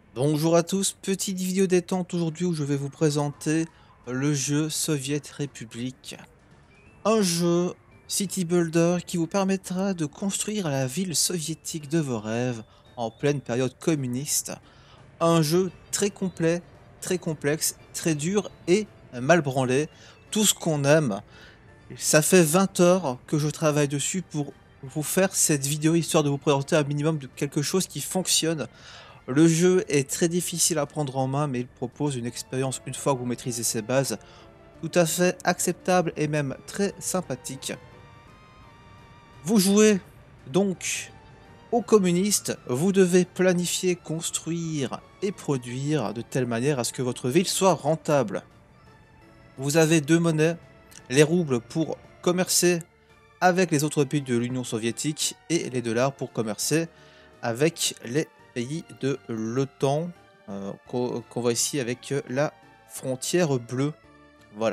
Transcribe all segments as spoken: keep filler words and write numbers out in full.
Bonjour à tous, petite vidéo détente aujourd'hui où je vais vous présenter le jeu Soviet Republic. Un jeu City Builder qui vous permettra de construire la ville soviétique de vos rêves en pleine période communiste. Un jeu très complet, très complexe, très dur et mal branlé. Tout ce qu'on aime. Ça fait vingt heures que je travaille dessus pour vous faire cette vidéo histoire de vous présenter un minimum de quelque chose qui fonctionne. Le jeu est très difficile à prendre en main, mais il propose une expérience une fois que vous maîtrisez ses bases, tout à fait acceptable et même très sympathique. Vous jouez donc aux communistes, vous devez planifier, construire et produire de telle manière à ce que votre ville soit rentable. Vous avez deux monnaies, les roubles pour commercer avec les autres pays de l'Union soviétique et les dollars pour commercer avec les pays de l'OTAN euh, qu'on qu'on voit ici avec euh, la frontière bleue. Voilà.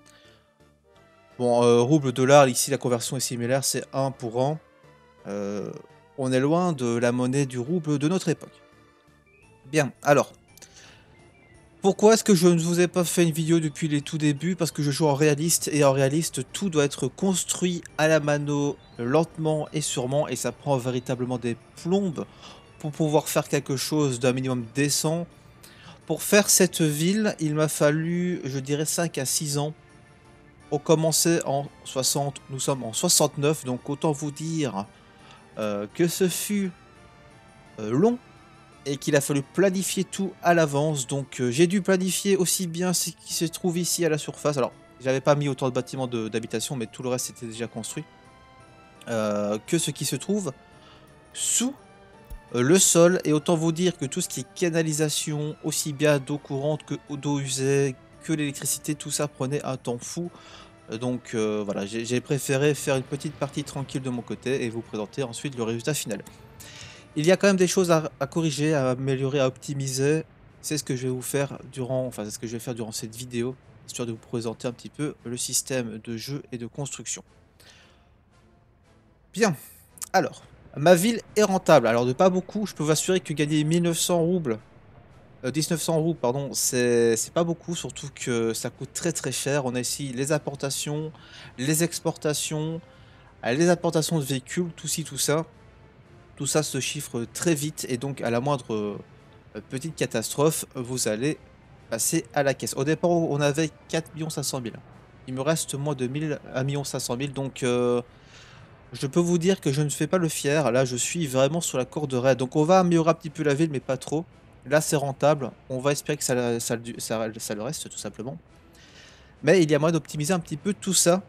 Bon, euh, rouble dollar, ici la conversion est similaire, c'est un pour un. Euh, on est loin de la monnaie du rouble de notre époque. Bien, alors, pourquoi est-ce que je ne vous ai pas fait une vidéo depuis les tout débuts? Parce que je joue en réaliste et en réaliste tout doit être construit à la mano lentement et sûrement et ça prend véritablement des plombes pour pouvoir faire quelque chose d'un minimum décent. Pour faire cette ville, il m'a fallu, je dirais cinq à six ans. On commençait en soixante, nous sommes en soixante-neuf, donc autant vous dire euh, que ce fut euh, long et qu'il a fallu planifier tout à l'avance. Donc euh, j'ai dû planifier aussi bien ce qui se trouve ici à la surface. Alors, j'avais pas mis autant de bâtiments de- d'habitation, mais tout le reste était déjà construit. Euh, que ce qui se trouve sous euh, le sol. Et autant vous dire que tout ce qui est canalisation, aussi bien d'eau courante que d'eau usée, que l'électricité, tout ça prenait un temps fou. Euh, Donc euh, voilà, j'ai j'ai préféré faire une petite partie tranquille de mon côté et vous présenter ensuite le résultat final. Il y a quand même des choses à, à corriger, à améliorer, à optimiser. C'est ce que je vais vous faire durant, enfin c'est ce que je vais faire durant cette vidéo, histoire de vous présenter un petit peu le système de jeu et de construction. Bien, alors, ma ville est rentable. Alors de pas beaucoup, je peux vous assurer que gagner mille neuf cents roubles, euh, mille neuf cents roubles, pardon, c'est c'est pas beaucoup, surtout que ça coûte très très cher. On a ici les importations, les exportations, euh, les importations de véhicules, tout ci, tout ça. Tout ça se chiffre très vite et donc à la moindre euh, petite catastrophe, vous allez passer à la caisse. Au départ, on avait quatre millions cinq cent mille. Il me reste moins de mille, un million cinq cent mille, donc euh, je peux vous dire que je ne fais pas le fier. Là, je suis vraiment sur la corde raide. Donc on va améliorer un petit peu la ville, mais pas trop. Là, c'est rentable. On va espérer que ça, ça, ça, ça le reste, tout simplement. Mais il y a moyen d'optimiser un petit peu tout ça.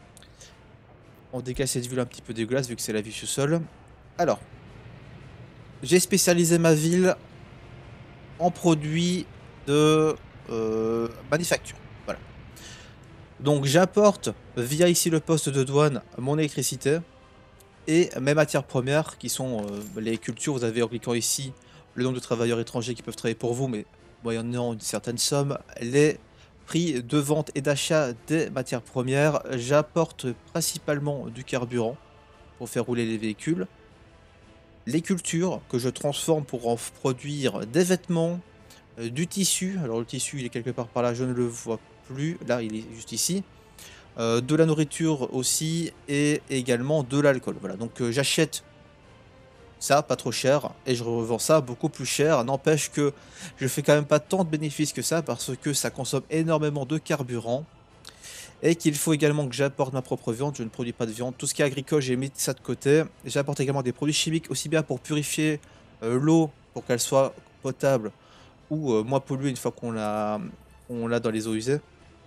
On dégage cette ville un petit peu dégueulasse, vu que c'est la vie sous-sol. Alors, j'ai spécialisé ma ville en produits de euh, manufacture. Voilà. Donc j'apporte via ici le poste de douane mon électricité et mes matières premières qui sont euh, les cultures. Vous avez en cliquant ici le nombre de travailleurs étrangers qui peuvent travailler pour vous, mais moyennant une certaine somme, les prix de vente et d'achat des matières premières. J'apporte principalement du carburant pour faire rouler les véhicules, les cultures que je transforme pour en produire des vêtements, euh, du tissu. Alors le tissu, il est quelque part par là, je ne le vois plus. Là, il est juste ici. Euh, de la nourriture aussi et également de l'alcool. Voilà, donc euh, j'achète ça pas trop cher et je revends ça beaucoup plus cher. N'empêche que je fais quand même pas tant de bénéfices que ça parce que ça consomme énormément de carburant et qu'il faut également que j'apporte ma propre viande. Je ne produis pas de viande. Tout ce qui est agricole, j'ai mis ça de côté. J'apporte également des produits chimiques aussi bien pour purifier euh, l'eau pour qu'elle soit potable ou euh, moins polluée une fois qu'on l'a on l'a dans les eaux usées.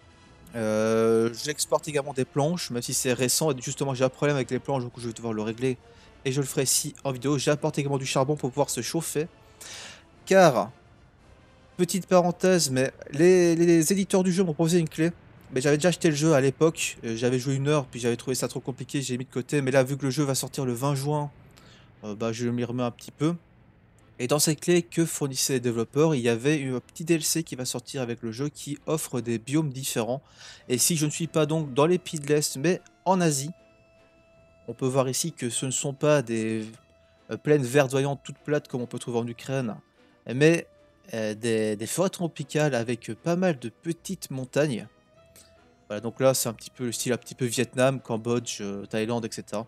Euh, j'exporte également des planches, même si c'est récent, et justement j'ai un problème avec les planches, donc je vais devoir le régler, et je le ferai ici en vidéo. J'apporte également du charbon pour pouvoir se chauffer, car, petite parenthèse, mais les, les éditeurs du jeu m'ont proposé une clé, mais j'avais déjà acheté le jeu à l'époque, euh, j'avais joué une heure, puis j'avais trouvé ça trop compliqué, j'ai mis de côté, mais là vu que le jeu va sortir le vingt juin, euh, bah, je m'y remets un petit peu. Et dans cette clé que fournissaient les développeurs, il y avait un petit D L C qui va sortir avec le jeu qui offre des biomes différents. Et si je ne suis pas donc dans les pays de l'Est, mais en Asie, on peut voir ici que ce ne sont pas des euh, plaines verdoyantes toutes plates comme on peut trouver en Ukraine, mais euh, des, des forêts tropicales avec pas mal de petites montagnes. Voilà, donc là, c'est un petit peu le style un petit peu Vietnam, Cambodge, euh, Thaïlande, et cetera.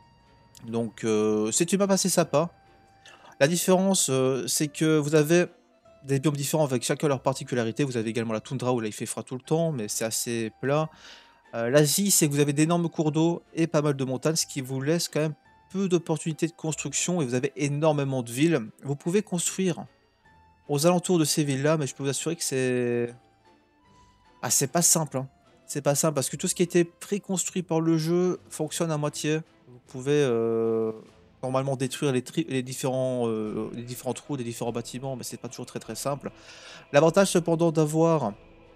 Donc, euh, c'est une map assez sympa. La différence, euh, c'est que vous avez des biomes différents avec chacun leur particularité. Vous avez également la toundra où là il fait froid tout le temps, mais c'est assez plat. Euh, L'Asie, c'est que vous avez d'énormes cours d'eau et pas mal de montagnes, ce qui vous laisse quand même peu d'opportunités de construction et vous avez énormément de villes. Vous pouvez construire aux alentours de ces villes-là, mais je peux vous assurer que c'est... Ah, c'est pas simple, hein. C'est pas simple parce que tout ce qui était préconstruit par le jeu fonctionne à moitié. Vous pouvez euh, normalement détruire les, tri- les différents, euh, les différents trous des différents bâtiments, mais c'est pas toujours très très simple. L'avantage cependant d'avoir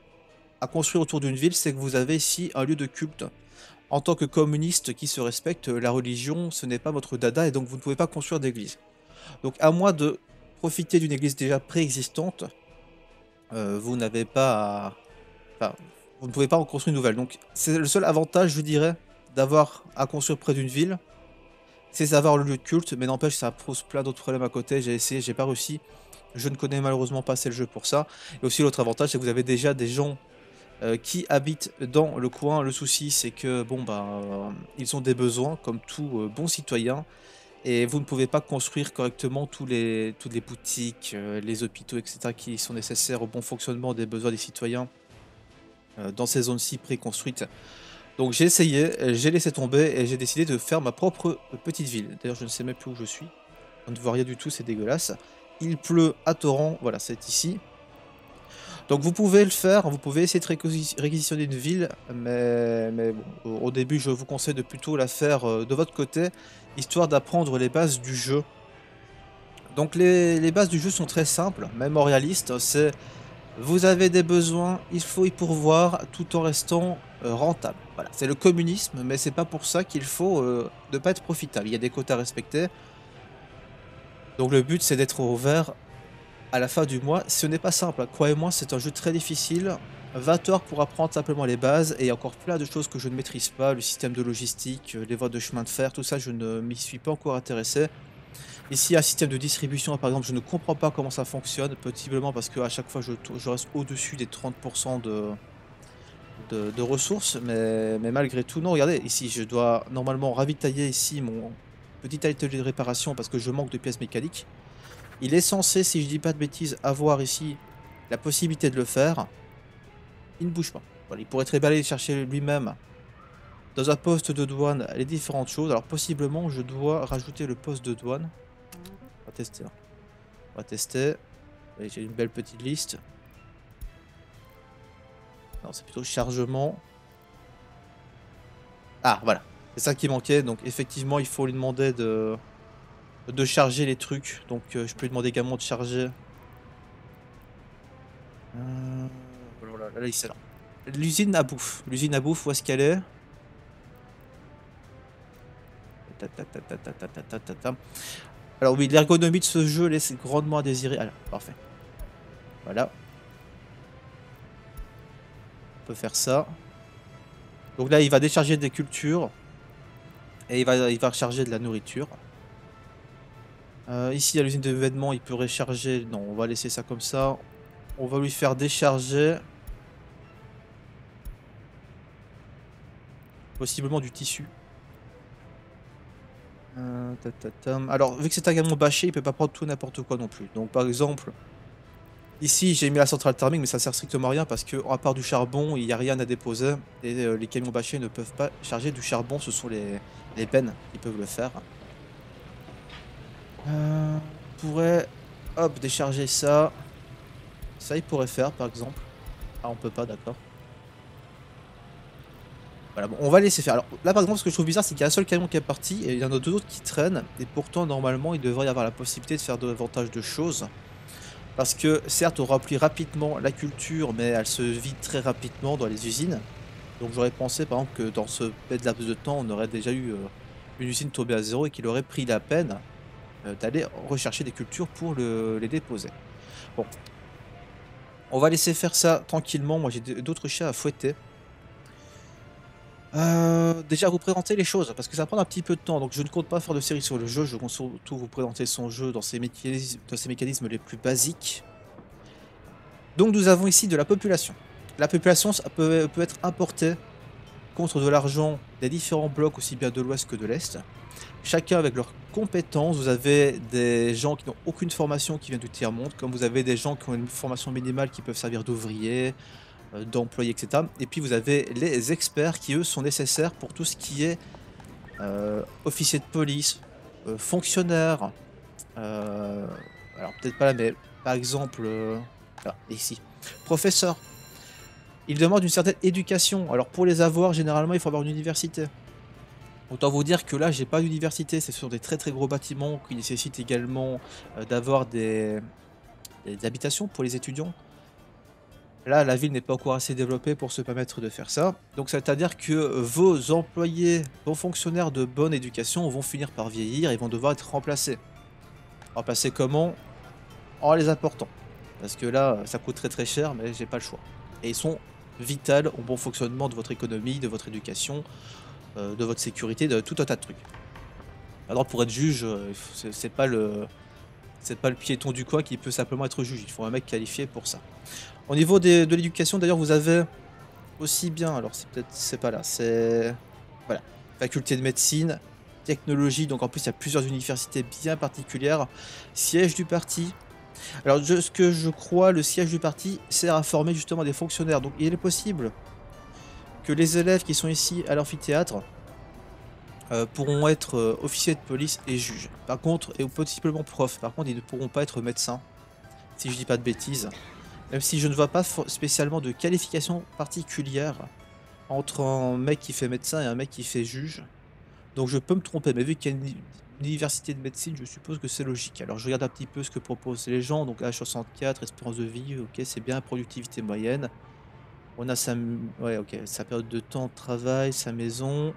à construire autour d'une ville, c'est que vous avez ici un lieu de culte. En tant que communiste qui se respecte, la religion, ce n'est pas votre dada et donc vous ne pouvez pas construire d'église. Donc à moins de profiter d'une église déjà préexistante, euh, vous n'avez pas à... Enfin, vous ne pouvez pas en construire une nouvelle. Donc c'est le seul avantage, je dirais, d'avoir à construire près d'une ville, c'est d'avoir le lieu de culte, mais n'empêche, ça pose plein d'autres problèmes à côté. J'ai essayé, j'ai pas réussi. Je ne connais malheureusement pas assez le jeu pour ça. Et aussi l'autre avantage, c'est que vous avez déjà des gens euh, qui habitent dans le coin. Le souci, c'est que bon bah euh, ils ont des besoins comme tout euh, bon citoyen. Et vous ne pouvez pas construire correctement tous les, toutes les boutiques, euh, les hôpitaux, et cetera qui sont nécessaires au bon fonctionnement des besoins des citoyens euh, dans ces zones-ci préconstruites. Donc j'ai essayé, euh, j'ai laissé tomber et j'ai décidé de faire ma propre euh, petite ville. D'ailleurs, je ne sais même plus où je suis. On ne voit rien du tout, c'est dégueulasse. Il pleut à torrent, voilà, c'est ici. Donc vous pouvez le faire, vous pouvez essayer de réquisi- réquisitionner une ville, mais, mais bon, au, au début, je vous conseille de plutôt la faire euh, de votre côté, histoire d'apprendre les bases du jeu. Donc les, les bases du jeu sont très simples, même en réaliste, c'est vous avez des besoins, il faut y pourvoir tout en restant euh, rentable. Voilà, c'est le communisme, mais c'est pas pour ça qu'il faut euh, ne pas être profitable. Il y a des quotas à respecter. Donc le but c'est d'être au vert à la fin du mois. Ce n'est pas simple, hein. Croyez-moi, c'est un jeu très difficile. vingt heures pour apprendre simplement les bases et encore plein de choses que je ne maîtrise pas, le système de logistique, euh, les voies de chemin de fer, tout ça je ne m'y suis pas encore intéressé. Ici, un système de distribution, par exemple, je ne comprends pas comment ça fonctionne, possiblement parce qu'à chaque fois je, tou- je reste au-dessus des trente pour cent de, de, de ressources, mais, mais malgré tout, non, regardez, ici je dois normalement ravitailler ici mon petit atelier de réparation parce que je manque de pièces mécaniques. Il est censé, si je dis pas de bêtises, avoir ici la possibilité de le faire. Il ne bouge pas. Voilà, il pourrait très bien aller chercher lui-même dans un poste de douane les différentes choses. Alors possiblement, je dois rajouter le poste de douane. On va tester, hein. On va tester. Allez, j'ai une belle petite liste. Non, c'est plutôt chargement. Ah, voilà. C'est ça qui manquait. Donc effectivement, il faut lui demander de, de charger les trucs. Donc euh, je peux lui demander également de charger. Euh... Voilà, là, là, il là. L'usine à bouffe. L'usine à bouffe, où est-ce qu'elle est? Ta, ta, ta, ta, ta, ta, ta, ta, ta, ta. Alors oui, l'ergonomie de ce jeu laisse grandement à désirer. Ah là, parfait. Voilà. On peut faire ça. Donc là, il va décharger des cultures. Et il va, il va recharger de la nourriture. Euh, ici, à l'usine de vêtements, il peut recharger. Non, on va laisser ça comme ça. On va lui faire décharger. Possiblement du tissu. Euh, ta, ta, tam. Alors, vu que c'est un camion bâché, il peut pas prendre tout n'importe quoi non plus. Donc, par exemple, ici, j'ai mis la centrale thermique, mais ça sert strictement à rien parce que, à part du charbon, il n'y a rien à déposer. Et euh, les camions bâchés ne peuvent pas charger du charbon. Ce sont les, les bennes qui peuvent le faire. Euh, on pourrait, hop, décharger ça. Ça, il pourrait faire, par exemple. Ah, on peut pas, d'accord. Voilà, bon, on va laisser faire. Alors là, par exemple, ce que je trouve bizarre, c'est qu'il y a un seul camion qui est parti et il y en a deux autres qui traînent. Et pourtant, normalement, il devrait y avoir la possibilité de faire davantage de choses. Parce que, certes, on remplit rapidement la culture, mais elle se vide très rapidement dans les usines. Donc j'aurais pensé, par exemple, que dans ce petit laps de temps, on aurait déjà eu euh, une usine tombée à zéro et qu'il aurait pris la peine euh, d'aller rechercher des cultures pour le- les déposer. Bon, on va laisser faire ça tranquillement. Moi, j'ai d'autres chats à fouetter. Euh, déjà vous présenter les choses, parce que ça va prendre un petit peu de temps, donc je ne compte pas faire de série sur le jeu, je compte surtout vous présenter son jeu dans ses mécanismes, dans ses mécanismes les plus basiques. Donc nous avons ici de la population. La population ça peut, peut être importée contre de l'argent des différents blocs, aussi bien de l'ouest que de l'est. Chacun avec leurs compétences. Vous avez des gens qui n'ont aucune formation qui viennent du tiers-monde, comme vous avez des gens qui ont une formation minimale qui peuvent servir d'ouvriers, euh, d'employés, et cetera. Et puis vous avez les experts qui, eux, sont nécessaires pour tout ce qui est euh, officier de police, euh, fonctionnaire. euh, alors peut-être pas là, mais par exemple, euh, là, ici, professeur. Ils demandent une certaine éducation. Alors pour les avoir, généralement, il faut avoir une université. Autant vous dire que là, j'ai pas d'université. Ce sont des très très gros bâtiments qui nécessitent également euh, d'avoir des, des habitations pour les étudiants. Là, la ville n'est pas encore assez développée pour se permettre de faire ça. Donc, c'est-à-dire que vos employés, vos fonctionnaires de bonne éducation vont finir par vieillir et vont devoir être remplacés. Remplacés comment? En les apportant. Parce que là, ça coûte très très cher, mais j'ai pas le choix. Et ils sont vitaux au bon fonctionnement de votre économie, de votre éducation, euh, de votre sécurité, de tout un tas de trucs. Alors, pour être juge, euh, c'est c'est pas le... C'est pas le piéton du coin qui peut simplement être juge. Il faut un mec qualifié pour ça. Au niveau des- de l'éducation, d'ailleurs, vous avez aussi bien, alors c'est peut-être c'est pas là, c'est voilà, faculté de médecine, technologie, donc en plus il y a plusieurs universités bien particulières, siège du parti. Alors je- ce que je crois, le siège du parti sert à former justement des fonctionnaires, donc il est possible que les élèves qui sont ici à l'amphithéâtre euh, pourront être euh, officiers de police et juges. Par contre, et possiblement profs, par contre ils ne pourront pas être médecins, si je dis pas de bêtises. Même si je ne vois pas for- spécialement de qualification particulière entre un mec qui fait médecin et un mec qui fait juge. Donc je peux me tromper, mais vu qu'il y a une, une université de médecine, je suppose que c'est logique. Alors je regarde un petit peu ce que proposent les gens. Donc H soixante-quatre, espérance de vie, ok, c'est bien, productivité moyenne. On a sa, ouais, ok, sa période de temps de travail, sa maison.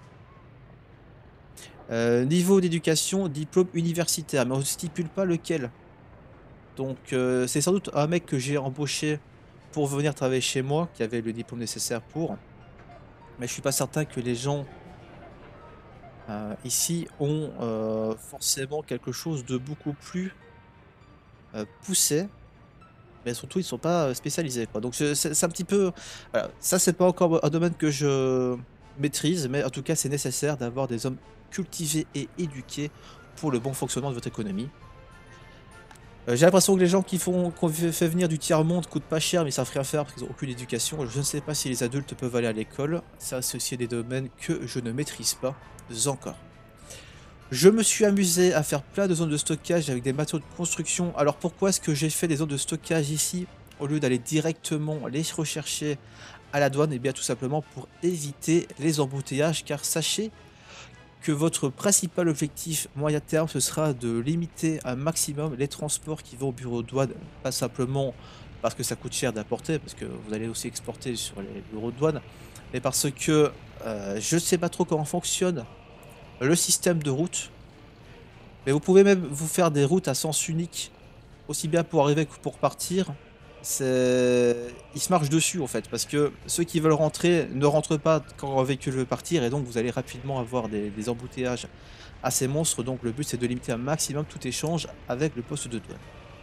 Euh, niveau d'éducation, diplôme universitaire, mais on ne stipule pas lequel. Donc euh, c'est sans doute un mec que j'ai embauché pour venir travailler chez moi, qui avait le diplôme nécessaire pour. Mais je suis pas certain que les gens euh, ici ont euh, forcément quelque chose de beaucoup plus euh, poussé. Mais surtout, ils sont pas euh, spécialisés, quoi. Donc c'est c'est- c'est un petit peu... Voilà. Ça, c'est pas encore un domaine que je maîtrise, mais en tout cas, c'est nécessaire d'avoir des hommes cultivés et éduqués pour le bon fonctionnement de votre économie. Euh, j'ai l'impression que les gens qui font qu'on fait fait venir du tiers-monde coûtent pas cher, mais ils savent rien faire parce qu'ils n'ont aucune éducation. Je ne sais pas si les adultes peuvent aller à l'école. Ça, c'est aussi des domaines que je ne maîtrise pas encore. Je me suis amusé à faire plein de zones de stockage avec des matériaux de construction. Alors pourquoi est-ce que j'ai fait des zones de stockage ici au lieu d'aller directement les rechercher à la douane? Et bien tout simplement pour éviter les embouteillages, car sachez que votre principal objectif moyen terme, ce sera de limiter un maximum les transports qui vont au bureau de douane, pas simplement parce que ça coûte cher d'apporter, parce que vous allez aussi exporter sur les bureaux de douane, mais parce que euh, je ne sais pas trop comment fonctionne le système de route, mais vous pouvez même vous faire des routes à sens unique, aussi bien pour arriver que pour partir. C'est... Ils se marchent dessus en fait, parce que ceux qui veulent rentrer ne rentrent pas quand un véhicule veut partir, et donc vous allez rapidement avoir des, des embouteillages assez monstres. Donc le but c'est de limiter un maximum tout échange avec le poste de douane.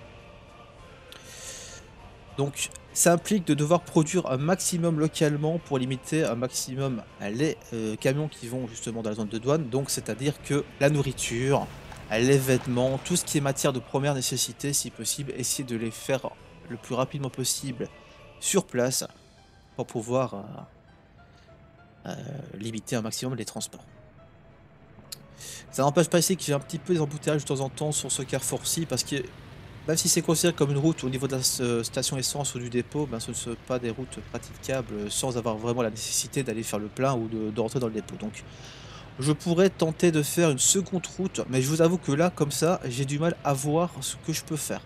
Donc ça implique de devoir produire un maximum localement pour limiter un maximum les euh, camions qui vont justement dans la zone de douane. Donc c'est-à-dire que la nourriture, les vêtements, tout ce qui est matière de première nécessité, si possible, essayer de les faire le plus rapidement possible sur place pour pouvoir euh, euh, limiter un maximum les transports. Ça n'empêche pas ici que j'ai un petit peu des embouteillages de temps en temps sur ce carrefour-ci, parce que même si c'est considéré comme une route au niveau de la euh, station essence ou du dépôt, ben ce ne sont pas des routes praticables sans avoir vraiment la nécessité d'aller faire le plein ou de, de rentrer dans le dépôt. Donc je pourrais tenter de faire une seconde route, mais je vous avoue que là, comme ça, j'ai du mal à voir ce que je peux faire.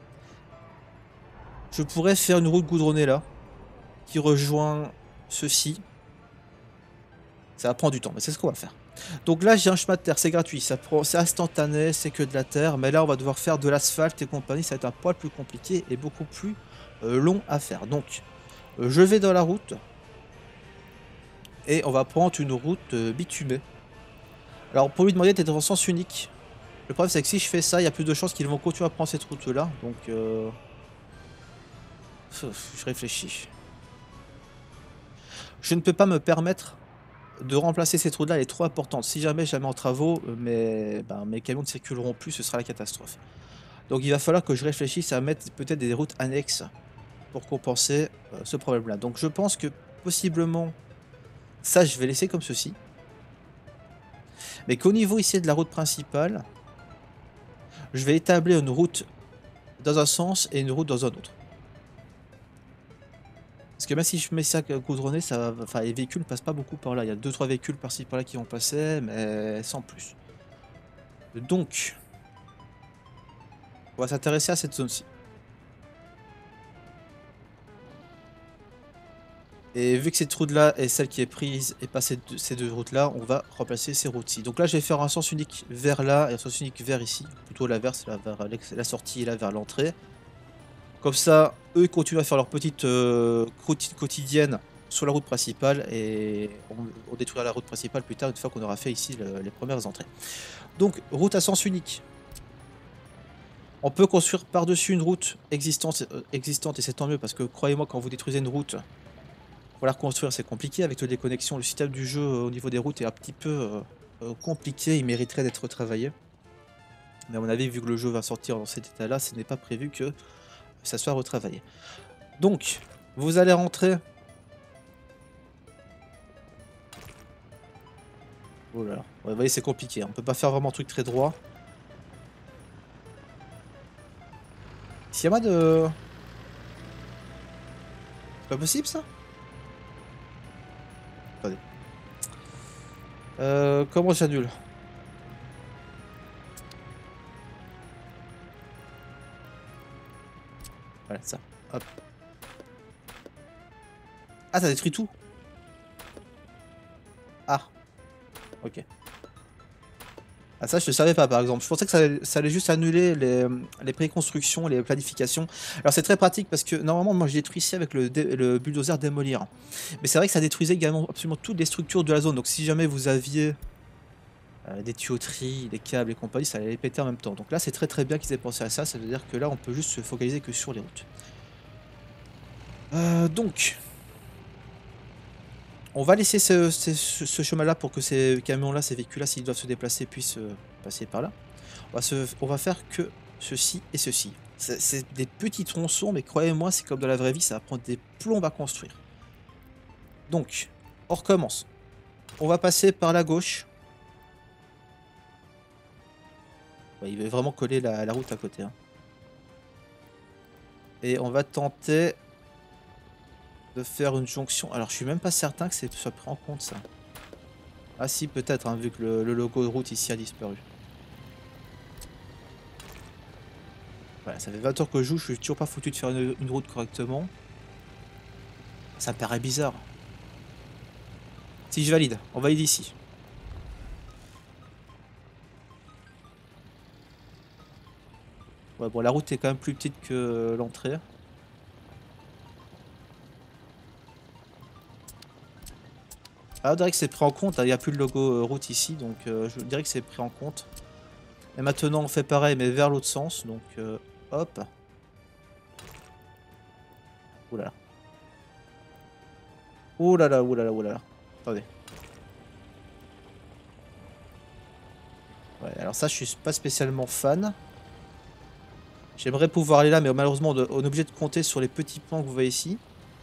Je pourrais faire une route goudronnée là, qui rejoint ceci. Ça va prendre du temps, mais c'est ce qu'on va faire. Donc là, j'ai un chemin de terre, c'est gratuit, ça prend, c'est instantané, c'est que de la terre. Mais là, on va devoir faire de l'asphalte et compagnie. Ça va être un poil plus compliqué et beaucoup plus euh, long à faire. Donc, euh, je vais dans la route et on va prendre une route euh, bitumée. Alors, pour lui demander d'être en sens unique. Le problème, c'est que si je fais ça, il y a plus de chances qu'ils vont continuer à prendre cette route-là. Donc, euh, Je réfléchis. Je ne peux pas me permettre de remplacer ces trous-là, elle est trop importante. Si jamais je la mets en travaux, mes, ben, mes camions ne circuleront plus, ce sera la catastrophe. Donc il va falloir que je réfléchisse à mettre peut-être des routes annexes pour compenser euh, ce problème-là. Donc je pense que possiblement, ça je vais laisser comme ceci. Mais qu'au niveau ici de la route principale, je vais établir une route dans un sens et une route dans un autre. Parce que même si je mets ça goudronné, ça va, enfin, les véhicules ne passent pas beaucoup par là. Il y a deux trois véhicules par-ci par-là qui vont passer, mais sans plus. Donc, on va s'intéresser à cette zone-ci. Et vu que cette route-là est celle qui est prise et pas ces deux, ces deux routes-là, on va remplacer ces routes-ci. Donc là, je vais faire un sens unique vers là et un sens unique vers ici. Plutôt l'inverse, là, vers la sortie et là vers l'entrée. Comme ça, eux continuent à faire leur petite euh, routine quotidienne sur la route principale et on, on détruira la route principale plus tard une fois qu'on aura fait ici le, les premières entrées. Donc, route à sens unique. On peut construire par-dessus une route existante, euh, existante et c'est tant mieux parce que croyez-moi, quand vous détruisez une route, pour la reconstruire c'est compliqué avec le déconnexion. Le système du jeu euh, au niveau des routes est un petit peu euh, euh, compliqué, il mériterait d'être retravaillé. Mais à mon avis, vu que le jeu va sortir dans cet état-là, ce n'est pas prévu que ça soit retravaillé. Donc, vous allez rentrer. Oh là là, ouais, vous voyez, c'est compliqué. On peut pas faire vraiment un truc très droit. S'il y a pas de... C'est pas possible ça? Attendez. Euh, comment j'annule? Voilà, ça. Hop. Ah, ça détruit tout? Ah. Ok. Ah ça je ne savais pas par exemple, je pensais que ça, ça allait juste annuler les, les préconstructions, les planifications. Alors c'est très pratique parce que normalement moi je détruis ici avec le, dé, le bulldozer démolir. Mais c'est vrai que ça détruisait également absolument toutes les structures de la zone, donc si jamais vous aviez euh, des tuyauteries, des câbles et compagnie, ça allait les péter en même temps. Donc là c'est très très bien qu'ils aient pensé à ça, ça veut dire que là on peut juste se focaliser que sur les routes. Euh, donc... On va laisser ce, ce, ce chemin-là pour que ces camions-là, ces véhicules-là, s'ils doivent se déplacer, puissent euh, passer par là. On va, se, on va faire que ceci et ceci. C'est des petits tronçons, mais croyez-moi, c'est comme dans la vraie vie, ça va prendre des plombes à construire. Donc, on recommence. On va passer par la gauche. Ouais, il veut vraiment coller la, la route à côté. Hein. Et on va tenter... de faire une jonction. Alors je suis même pas certain que ça pris en compte ça. Ah si peut-être hein, vu que le, le logo de route ici a disparu. Voilà, ça fait vingt heures que je joue, je suis toujours pas foutu de faire une, une route correctement. Ça me paraît bizarre. Si je valide, on valide ici. Ouais bon la route est quand même plus petite que l'entrée. Ah, on dirait que c'est pris en compte, il n'y a plus le logo euh, route ici, donc euh, je dirais que c'est pris en compte. Et maintenant on fait pareil mais vers l'autre sens, donc euh, hop. Oulala. Oulala, oulala, oulala. Attendez. Ouais, alors ça je suis pas spécialement fan. J'aimerais pouvoir aller là, mais malheureusement on est obligé de compter sur les petits plans que vous voyez ici.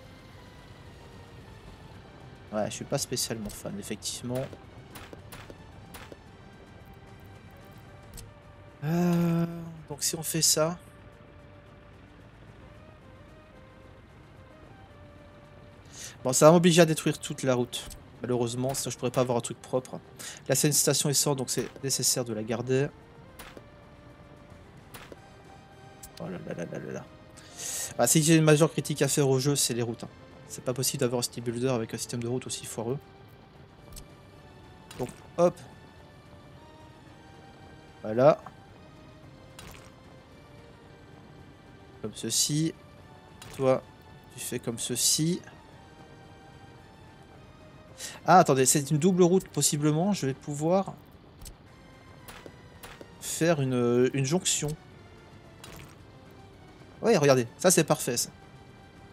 Ouais, je suis pas spécialement fan, effectivement. Euh, donc si on fait ça... Bon, ça va m'obliger à détruire toute la route. Malheureusement, ça je pourrais pas avoir un truc propre. Là c'est une station essence, donc c'est nécessaire de la garder. Oh là là là là là là. Ah, si j'ai une majeure critique à faire au jeu, c'est les routes. Hein. C'est pas possible d'avoir un city builder avec un système de route aussi foireux. Donc hop. Voilà. Comme ceci. Toi, tu fais comme ceci. Ah, attendez, c'est une double route possiblement. Je vais pouvoir faire une, une jonction. Oui, regardez, ça c'est parfait ça.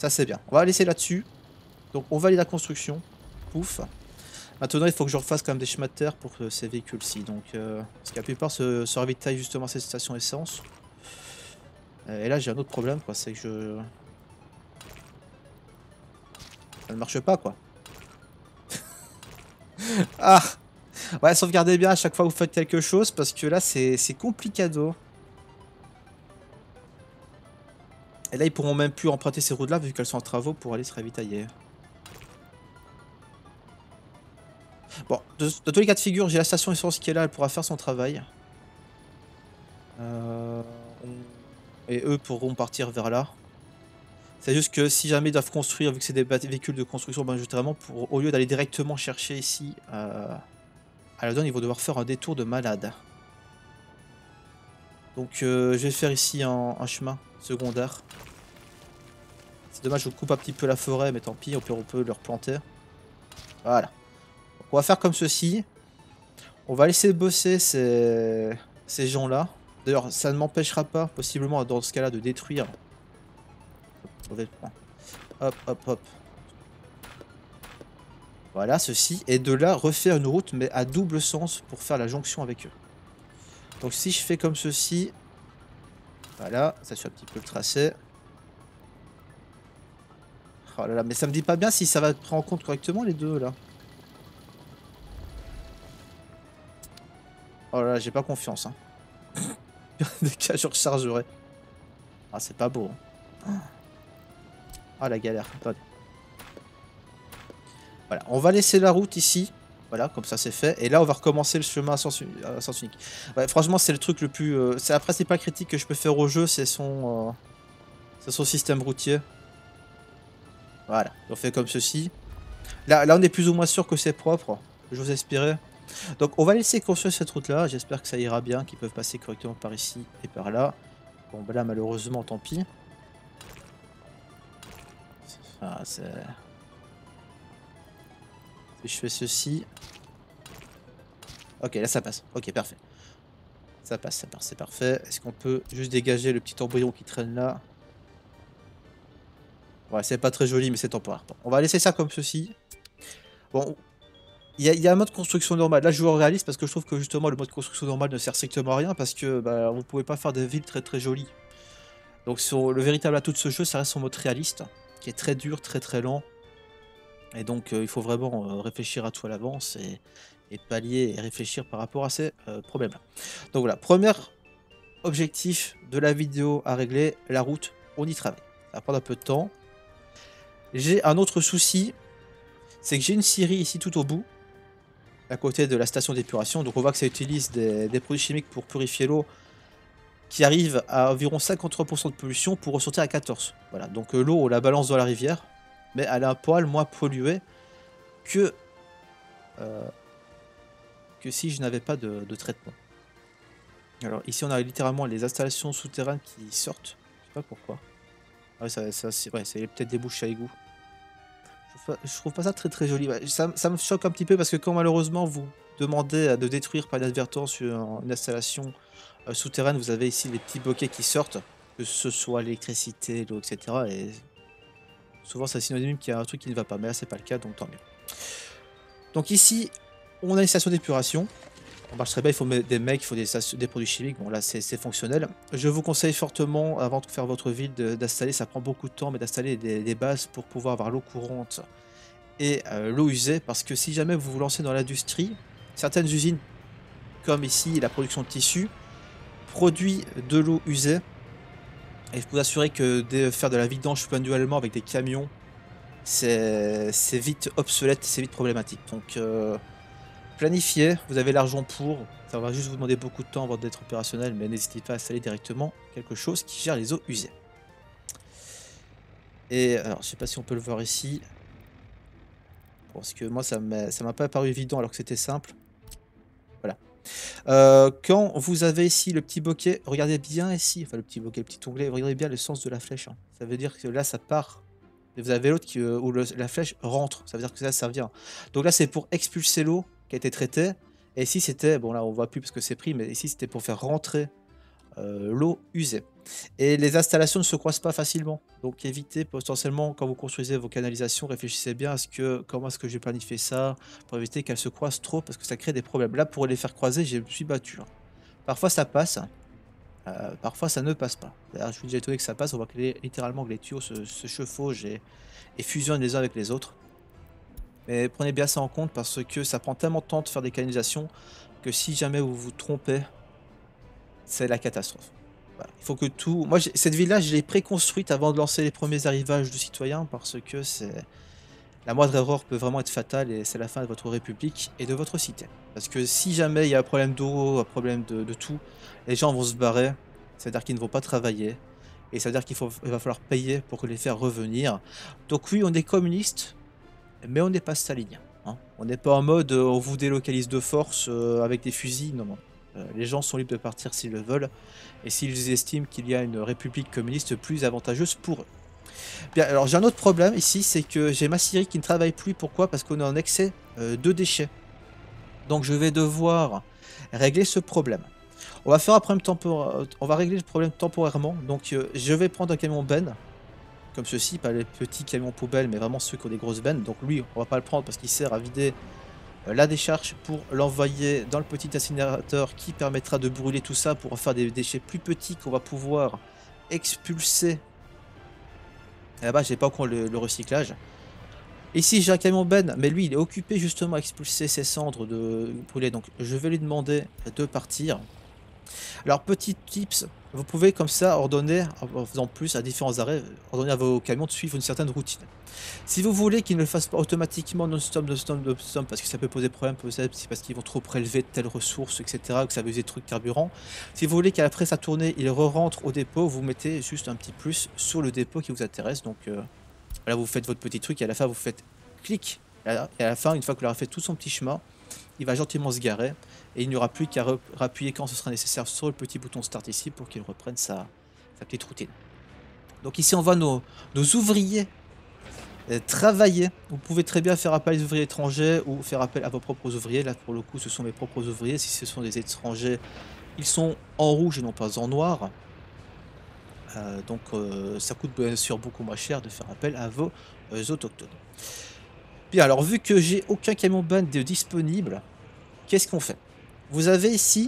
Ça c'est bien. On va laisser là-dessus. Donc on valide la construction. Pouf. Maintenant il faut que je refasse quand même des chemins de terre pour que ces véhicules-ci. Donc euh, parce que la plupart se, se ravitaillent justement à cette station essence. Et là j'ai un autre problème quoi, c'est que je... Ça ne marche pas quoi. Ah. Ouais, sauvegardez bien à chaque fois que vous faites quelque chose parce que là c'est complicado. Et là ils pourront même plus emprunter ces routes là vu qu'elles sont en travaux pour aller se ravitailler. Bon, de, de tous les cas de figure, j'ai la station essence qui est là, elle pourra faire son travail. Euh, on... Et eux pourront partir vers là. C'est juste que si jamais ils doivent construire, vu que c'est des véhicules de construction, ben justement, pour, au lieu d'aller directement chercher ici euh, à la donne, ils vont devoir faire un détour de malade. Donc euh, je vais faire ici un, un chemin secondaire. C'est dommage, je coupe un petit peu la forêt, mais tant pis, on peut, on peut le replanter. Voilà. Donc, on va faire comme ceci. On va laisser bosser ces, ces gens-là. D'ailleurs, ça ne m'empêchera pas, possiblement, dans ce cas-là, de détruire. Mauvais point. Hop, hop, hop. Voilà, ceci. Et de là, refaire une route, mais à double sens pour faire la jonction avec eux. Donc, si je fais comme ceci. Voilà, ça suit un petit peu le tracé. Oh là là, mais ça me dit pas bien si ça va prendre en compte correctement les deux, là. Oh là là, j'ai pas confiance, hein. Des cas, je rechargerai. Ah, c'est pas beau. Hein. Ah, la galère. Attendez. Voilà, on va laisser la route ici. Voilà, comme ça c'est fait. Et là, on va recommencer le chemin à sens, à sens unique. Ouais, franchement, c'est le truc le plus... Euh, c'est la principale critique que je peux faire au jeu, c'est son, euh, c'est son système routier. Voilà, on fait comme ceci. Là, là, on est plus ou moins sûr que c'est propre. J'ose espérer. Donc, on va laisser construire cette route-là. J'espère que ça ira bien, qu'ils peuvent passer correctement par ici et par là. Bon, bah là, malheureusement, tant pis. Ah, c'est... Si je fais ceci... Ok, là, ça passe. Ok, parfait. Ça passe, ça passe, c'est parfait. Est-ce qu'on peut juste dégager le petit embryon qui traîne là? Ouais, c'est pas très joli, mais c'est temporaire. Bon, on va laisser ça comme ceci. Bon, il y, y a un mode construction normal. Là, je joue en réaliste parce que je trouve que justement, le mode construction normal ne sert strictement à rien parce que bah, vous pouvez pas faire des villes très très jolies. Donc, sur le véritable atout de ce jeu, ça reste son mode réaliste, qui est très dur, très très lent. Et donc, euh, il faut vraiment euh, réfléchir à tout à l'avance et, et pallier et réfléchir par rapport à ces euh, problèmes-là. Donc voilà, premier objectif de la vidéo à régler, la route, on y travaille. Ça va prendre un peu de temps. J'ai un autre souci, c'est que j'ai une scierie ici tout au bout, à côté de la station d'épuration. Donc on voit que ça utilise des, des produits chimiques pour purifier l'eau qui arrivent à environ cinquante-trois pour cent de pollution pour ressortir à quatorze. Voilà, donc euh, l'eau, on la balance dans la rivière, mais elle est un poil moins polluée que, euh, que si je n'avais pas de, de traitement. Alors ici on a littéralement les installations souterraines qui sortent, je sais pas pourquoi. Ah ouais, ça, ça c'est ouais, peut-être des bouches à égout. Je trouve, pas, je trouve pas ça très très joli. Ouais, ça, ça me choque un petit peu parce que quand malheureusement vous demandez de détruire par inadvertance une, une installation euh, souterraine, vous avez ici les petits bokeh qui sortent, que ce soit l'électricité, l'eau, et cetera. Et souvent c'est synonyme qu'il y a un truc qui ne va pas, mais là c'est pas le cas, donc tant mieux. Donc ici, on a une station d'épuration. On marche très bien, il faut des mecs, il faut des, des produits chimiques, bon là c'est fonctionnel. Je vous conseille fortement, avant de faire votre ville, d'installer, ça prend beaucoup de temps, mais d'installer des, des bases pour pouvoir avoir l'eau courante et euh, l'eau usée, parce que si jamais vous vous lancez dans l'industrie, certaines usines, comme ici la production de tissus, produisent de l'eau usée, et je peux vous assurer que de faire de la vidange manuellement avec des camions, c'est vite obsolète, c'est vite problématique. Donc... Euh, planifiez, vous avez l'argent pour, ça va juste vous demander beaucoup de temps avant d'être opérationnel, mais n'hésitez pas à installer directement quelque chose qui gère les eaux usées. Et alors, je sais pas si on peut le voir ici, parce que moi ça m'a pas paru évident alors que c'était simple. Voilà. Euh, quand vous avez ici le petit bokeh, regardez bien ici, enfin le petit bokeh, le petit onglet, regardez bien le sens de la flèche. Hein. Ça veut dire que là ça part. Et vous avez l'autre euh, où le, la flèche rentre, ça veut dire que ça, ça vient. Donc là c'est pour expulser l'eau qui a été traitée. Et ici c'était, bon là on voit plus parce que c'est pris, mais ici c'était pour faire rentrer euh, l'eau usée. Et les installations ne se croisent pas facilement. Donc évitez potentiellement, quand vous construisez vos canalisations, réfléchissez bien à ce que, comment est-ce que j'ai planifié ça, pour éviter qu'elles se croisent trop, parce que ça crée des problèmes. Là, pour les faire croiser, je me suis battu, hein. Parfois ça passe, euh, parfois ça ne passe pas. D'ailleurs, je suis déjà étonné que ça passe, on voit que les- littéralement que les tuyaux se, se chevauchent et, et fusionnent les uns avec les autres. Mais prenez bien ça en compte, parce que ça prend tellement de temps de faire des canalisations, que si jamais vous vous trompez, c'est la catastrophe. Voilà, il faut que tout... Moi, j'ai- cette ville-là, je l'ai préconstruite avant de lancer les premiers arrivages de citoyens, parce que c'est... La moindre erreur peut vraiment être fatale, et c'est la fin de votre république et de votre cité. Parce que si jamais il y a un problème d'eau, un problème de, de tout, les gens vont se barrer, c'est-à-dire qu'ils ne vont pas travailler, et ça veut dire qu'il faut, il va falloir payer pour les faire revenir. Donc oui, on est communiste, mais on n'est pas stalinien, hein. On n'est pas en mode euh, on vous délocalise de force euh, avec des fusils, non, non. Euh, les gens sont libres de partir s'ils le veulent, et s'ils estiment qu'il y a une république communiste plus avantageuse pour eux. Bien, alors j'ai un autre problème ici, c'est que j'ai ma scierie qui ne travaille plus. Pourquoi? Parce qu'on est en excès euh, de déchets. Donc je vais devoir régler ce problème. On va faire un problème tempor- on va régler le problème temporairement. Donc euh, je vais prendre un camion benne, comme ceci, pas les petits camions poubelles, mais vraiment ceux qui ont des grosses bennes. Donc lui, on va pas le prendre parce qu'il sert à vider euh, la décharge pour l'envoyer dans le petit incinérateur qui permettra de brûler tout ça pour en faire des déchets plus petits qu'on va pouvoir expulser. Là-bas, j'ai pas encore le, le recyclage. Ici, j'ai un camion benne, mais lui, il est occupé justement à expulser ses cendres de brûler. Donc, je vais lui demander de partir. Alors, petit tips, vous pouvez comme ça ordonner, en faisant plus à différents arrêts, ordonner à vos camions de suivre une certaine routine. Si vous voulez qu'ils ne le fassent pas automatiquement non-stop, non-stop, non-stop, parce que ça peut poser problème, peut-être c'est parce qu'ils vont trop prélever de telles ressources, et cetera, que ça va user trop de carburant. Si vous voulez qu'après sa tournée, il re-rentre au dépôt, vous mettez juste un petit plus sur le dépôt qui vous intéresse. Donc, euh, là, vous faites votre petit truc et à la fin, vous faites clic. Et à la fin, une fois qu'il aura fait tout son petit chemin, il va gentiment se garer et il n'y aura plus qu'à appuyer quand ce sera nécessaire sur le petit bouton start ici pour qu'il reprenne sa, sa petite routine. Donc ici, on voit nos, nos ouvriers euh, travailler. Vous pouvez très bien faire appel à des ouvriers étrangers ou faire appel à vos propres ouvriers. Là, pour le coup, ce sont mes propres ouvriers. Si ce sont des étrangers, ils sont en rouge et non pas en noir. Euh, donc euh, ça coûte bien sûr beaucoup moins cher de faire appel à vos euh, autochtones. Bien, alors vu que j'ai aucun camion ban de disponible, qu'est-ce qu'on fait? Vous avez ici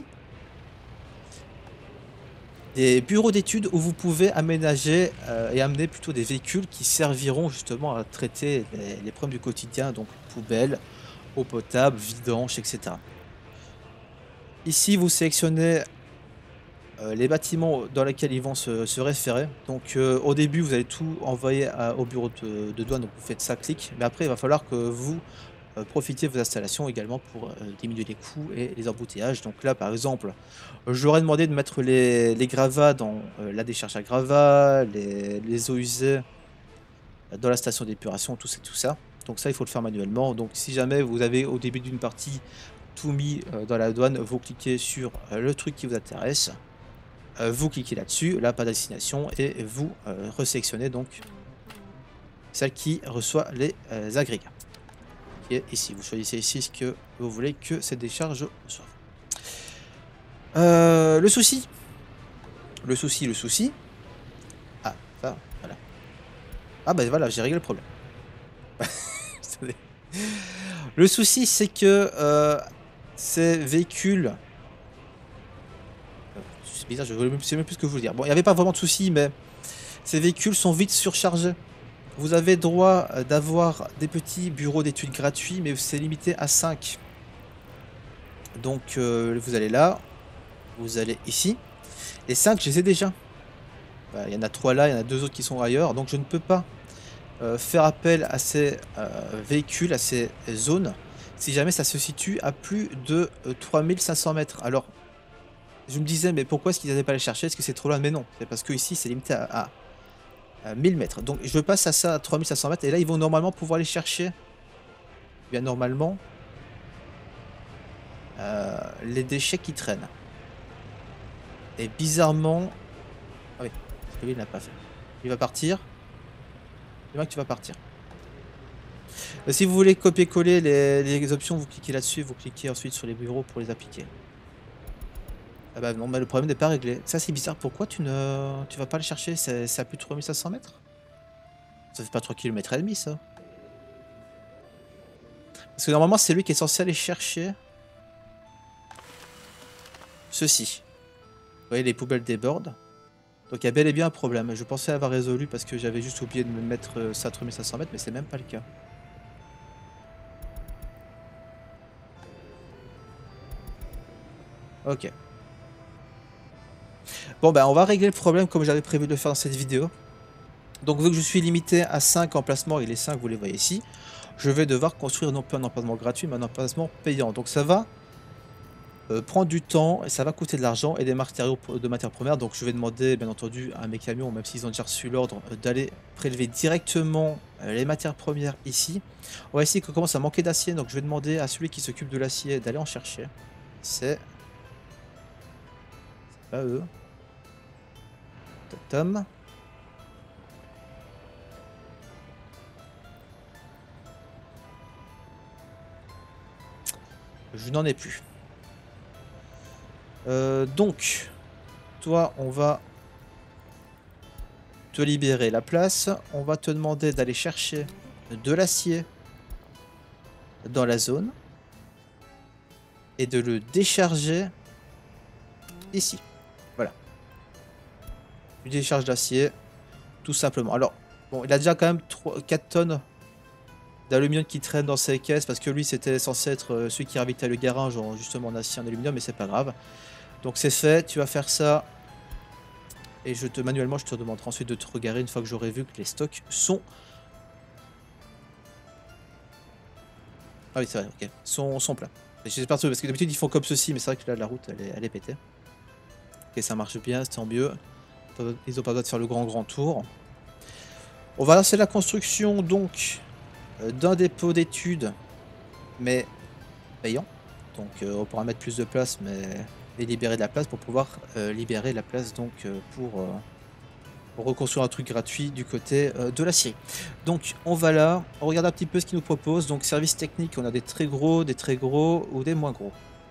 des bureaux d'études où vous pouvez aménager euh, et amener plutôt des véhicules qui serviront justement à traiter les, les problèmes du quotidien, donc poubelles, eau potable, vidange, et cetera. Ici, vous sélectionnez euh, les bâtiments dans lesquels ils vont se, se référer. Donc euh, au début, vous allez tout envoyer à- au bureau de, de douane, donc vous faites ça, clic. Mais après, il va falloir que vous euh, profitiez de vos installations également pour euh, diminuer les coûts et les embouteillages. Donc là, par exemple, j'aurais demandé de mettre les, les gravats dans euh, la décharge à gravats, les, les eaux usées euh, dans la station d'épuration, tout, ça- tout ça. Donc ça, il faut le faire manuellement. Donc si jamais vous avez au début d'une partie tout mis euh, dans la douane, vous cliquez sur euh, le truc qui vous intéresse. Euh, vous cliquez là-dessus, là pas d'assignation, et vous euh, resélectionnez donc celle qui reçoit les euh, agrégats. Qui est ici, vous choisissez ici ce que vous voulez que cette décharge reçoive. Euh, le souci, le souci, le souci. Ah, ça, voilà. Ah bah voilà, j'ai réglé le problème. Le souci, c'est que euh, ces véhicules... C'est bizarre, je ne sais même plus ce que je voulais dire. Bon, il n'y avait pas vraiment de souci, mais ces véhicules sont vite surchargés. Vous avez droit d'avoir des petits bureaux d'études gratuits, mais c'est limité à cinq. Donc euh, vous allez là, vous allez ici. Les cinq, je les ai déjà. Bah, il y en a trois là, il y en a deux autres qui sont ailleurs. Donc je ne peux pas euh, faire appel à ces euh, véhicules, à ces zones, si jamais ça se situe à plus de euh, trois mille cinq cents mètres. Alors, je me disais, mais pourquoi est-ce qu'ils n'allaient pas les chercher? Est-ce que c'est trop loin? Mais non, c'est parce que ici c'est limité à, à, à mille mètres. Donc je passe à ça à trois mille cinq cents mètres et là ils vont normalement pouvoir les chercher. Bien normalement, euh, les déchets qui traînent. Et bizarrement, ah oui, parce que lui il n'a pas fait. Il va partir. C'est bien que tu vas partir. Euh, si vous voulez copier-coller les, les options, vous cliquez là-dessus, vous cliquez ensuite sur les bureaux pour les appliquer. Ah bah non, mais le problème n'est pas réglé. Ça c'est bizarre, pourquoi tu ne tu vas pas le chercher? C'est c'est à plus de trois mille cinq cents mètres? Ça fait pas trois kilomètres et demi ça? Parce que normalement c'est lui qui est censé aller chercher ceci. Vous voyez les poubelles débordent. Donc il y a bel et bien un problème. Je pensais avoir résolu parce que j'avais juste oublié de me mettre euh, ça à trois mille cinq cents mètres, mais c'est même pas le cas. Ok. Bon bah on va régler le problème comme j'avais prévu de le faire dans cette vidéo. Donc vu que je suis limité à cinq emplacements et les cinq vous les voyez ici, je vais devoir construire non pas un emplacement gratuit mais un emplacement payant. Donc ça va euh, prendre du temps et ça va coûter de l'argent et des matériaux de matières premières. Donc je vais demander bien entendu à mes camions, même s'ils ont déjà reçu l'ordre, euh, d'aller prélever directement euh, les matières premières ici. On va essayer qu'on commence à manquer d'acier, donc je vais demander à celui qui s'occupe de l'acier d'aller en chercher. C'est pas eux. Tom. Je n'en ai plus. Euh, donc, toi, on va te libérer la place. On va te demander d'aller chercher de l'acier dans la zone et de le décharger ici. Voilà. Tu décharges d'acier, tout simplement. Alors, bon, il a déjà quand même trois, quatre tonnes d'aluminium qui traîne dans ses caisses parce que lui, c'était censé être euh, celui qui invitait le garage en, justement en acier, en aluminium, mais c'est pas grave. Donc c'est fait, tu vas faire ça. Et je te manuellement, je te demanderai ensuite de te regarder une fois que j'aurai vu que les stocks sont... Ah oui, c'est vrai, ok. Sont, sont pleins. J'espère parce que d'habitude ils font comme ceci, mais c'est vrai que là la route elle est, elle est pétée. Ok, ça marche bien, c'est tant mieux. Ils n'ont pas besoin de faire le grand grand tour. On va lancer la construction donc euh, d'un dépôt d'études, mais payant. Donc euh, on pourra mettre plus de place, mais et libérer de la place pour pouvoir euh, libérer la place donc euh, pour, euh, pour reconstruire un truc gratuit du côté euh, de l'acier. Donc on va là, on regarde un petit peu ce qu'ils nous proposent. Donc service technique, on a des très gros, des très gros ou des moins gros.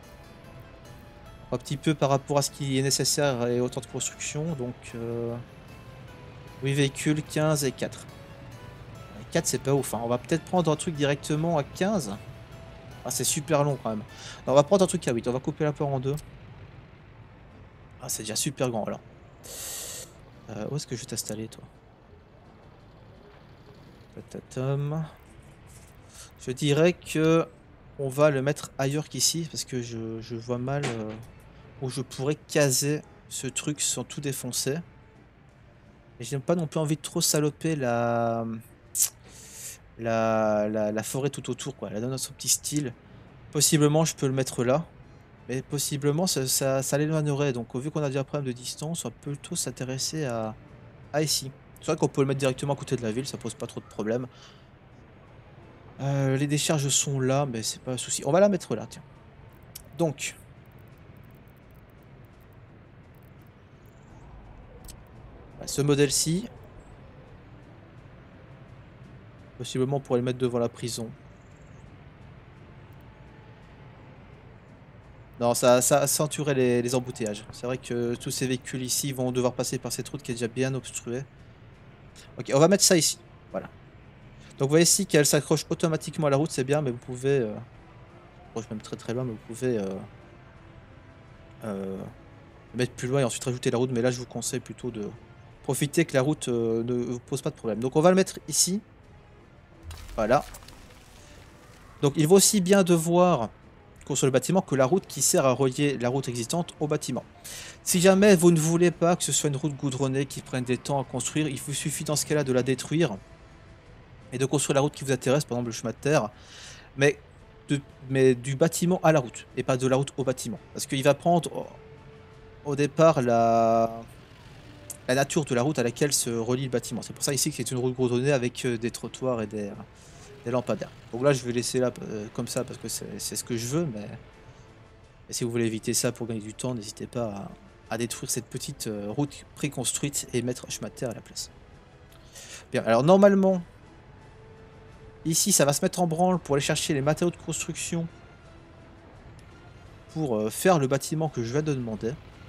Un petit peu par rapport à ce qui est nécessaire et autant de construction. Donc euh, huit véhicules, quinze et quatre. quatre c'est pas ouf, hein. On va peut-être prendre un truc directement à quinze. Ah, c'est super long quand même. Alors, on va prendre un truc à huit, on va couper la peur en deux. Ah, c'est déjà super grand alors. Euh, où est-ce que je vais t'installer toi? Tatatam. Je dirais que on va le mettre ailleurs qu'ici parce que je, je vois mal euh, où je pourrais caser ce truc sans tout défoncer. Et j'ai pas non plus envie de trop saloper la, la, la, la forêt tout autour, quoi. Elle donne son petit style. Possiblement, je peux le mettre là. Mais possiblement, ça, ça, ça l'éloignerait. Donc, vu qu'on a déjà un problème de distance, on va plutôt s'intéresser à, à ici. C'est vrai qu'on peut le mettre directement à côté de la ville, ça pose pas trop de problème. Euh, les décharges sont là, mais c'est pas un souci. On va la mettre là, tiens. Donc, bah, ce modèle-ci, possiblement on pourrait le mettre devant la prison. Non, ça, ça accentuerait les, les embouteillages. C'est vrai que tous ces véhicules ici vont devoir passer par cette route qui est déjà bien obstruée. Ok, on va mettre ça ici. Voilà. Donc vous voyez ici qu'elle s'accroche automatiquement à la route, c'est bien, mais vous pouvez... Euh... Bon, je même très très loin, mais vous pouvez... Euh... Euh... mettre plus loin et ensuite rajouter la route. Mais là, je vous conseille plutôt de profiter que la route euh, ne vous pose pas de problème. Donc on va le mettre ici. Voilà. Donc il va aussi bien devoir construire le bâtiment que la route qui sert à relier la route existante au bâtiment. Si jamais vous ne voulez pas que ce soit une route goudronnée qui prenne des temps à construire, il vous suffit dans ce cas-là de la détruire et de construire la route qui vous intéresse, par exemple le chemin de terre, mais, de, mais du bâtiment à la route et pas de la route au bâtiment. Parce qu'il va prendre au, au départ la, la nature de la route à laquelle se relie le bâtiment. C'est pour ça ici que c'est une route goudronnée avec euh, des trottoirs et des... des lampadaires. Donc là je vais laisser là euh, comme ça parce que c'est ce que je veux, mais... mais si vous voulez éviter ça pour gagner du temps, n'hésitez pas à, à détruire cette petite euh, route préconstruite et mettre un chemin de terre à la place. Bien, alors normalement, ici ça va se mettre en branle pour aller chercher les matériaux de construction pour euh, faire le bâtiment que je viens de demander.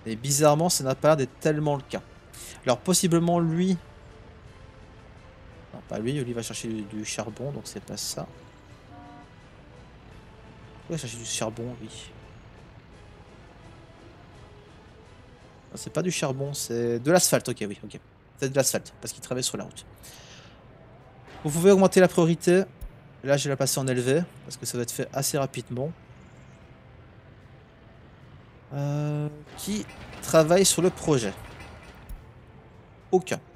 Et bizarrement, ça n'a pas l'air d'être tellement le cas. Alors possiblement lui... Non, pas lui, lui il va chercher du, du charbon, donc c'est pas ça. Il va chercher du charbon, oui. C'est pas du charbon, c'est de l'asphalte, ok, oui, ok. C'est de l'asphalte, parce qu'il travaille sur la route. Vous pouvez augmenter la priorité. Là, je vais la passer en élevé, parce que ça va être fait assez rapidement. Euh, qui travaille sur le projet? Aucun.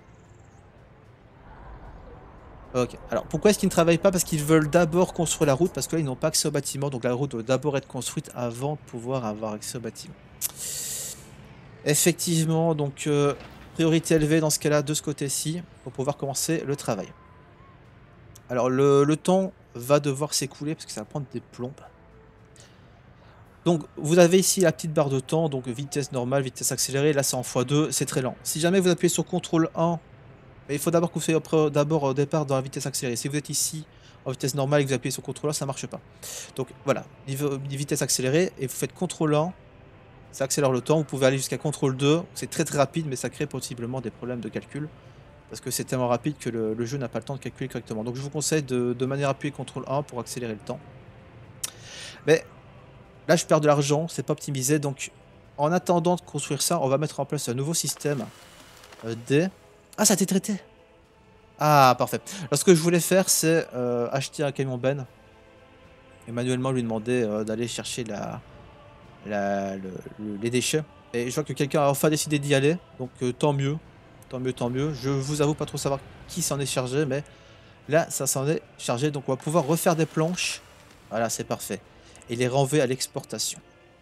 Ok. Alors, pourquoi est-ce qu'ils ne travaillent pas? Parce qu'ils veulent d'abord construire la route, parce que là, ils n'ont pas accès au bâtiment. Donc, la route doit d'abord être construite avant de pouvoir avoir accès au bâtiment. Effectivement, donc, euh, priorité élevée dans ce cas-là, de ce côté-ci, pour pouvoir commencer le travail. Alors, le, le temps va devoir s'écouler, parce que ça va prendre des plombes. Donc, vous avez ici la petite barre de temps, donc vitesse normale, vitesse accélérée. Là, c'est en fois deux, c'est très lent. Si jamais vous appuyez sur contrôle un, il faut d'abord que vous soyez d'abord au départ dans la vitesse accélérée. Si vous êtes ici en vitesse normale et que vous appuyez sur contrôle un, ça ne marche pas. Donc, voilà, niveau vitesse accélérée, et vous faites contrôle un, ça accélère le temps. Vous pouvez aller jusqu'à contrôle deux, c'est très très rapide, mais ça crée possiblement des problèmes de calcul. Parce que c'est tellement rapide que le, le jeu n'a pas le temps de calculer correctement. Donc, je vous conseille de, de manière appuyée contrôle un pour accélérer le temps. Mais... là, je perds de l'argent, c'est pas optimisé. Donc, en attendant de construire ça, on va mettre en place un nouveau système euh, D. Ah, ça a été traité. Ah, parfait. Alors, ce que je voulais faire, c'est euh, acheter un camion Ben. Et manuellement lui demander euh, d'aller chercher la, la, le, le, les déchets. Et je vois que quelqu'un a enfin décidé d'y aller. Donc, euh, tant mieux. Tant mieux, tant mieux. Je vous avoue pas trop savoir qui s'en est chargé. Mais là, ça s'en est chargé. Donc, on va pouvoir refaire des planches. Voilà, c'est parfait. Et les renvoyer à l'exportation.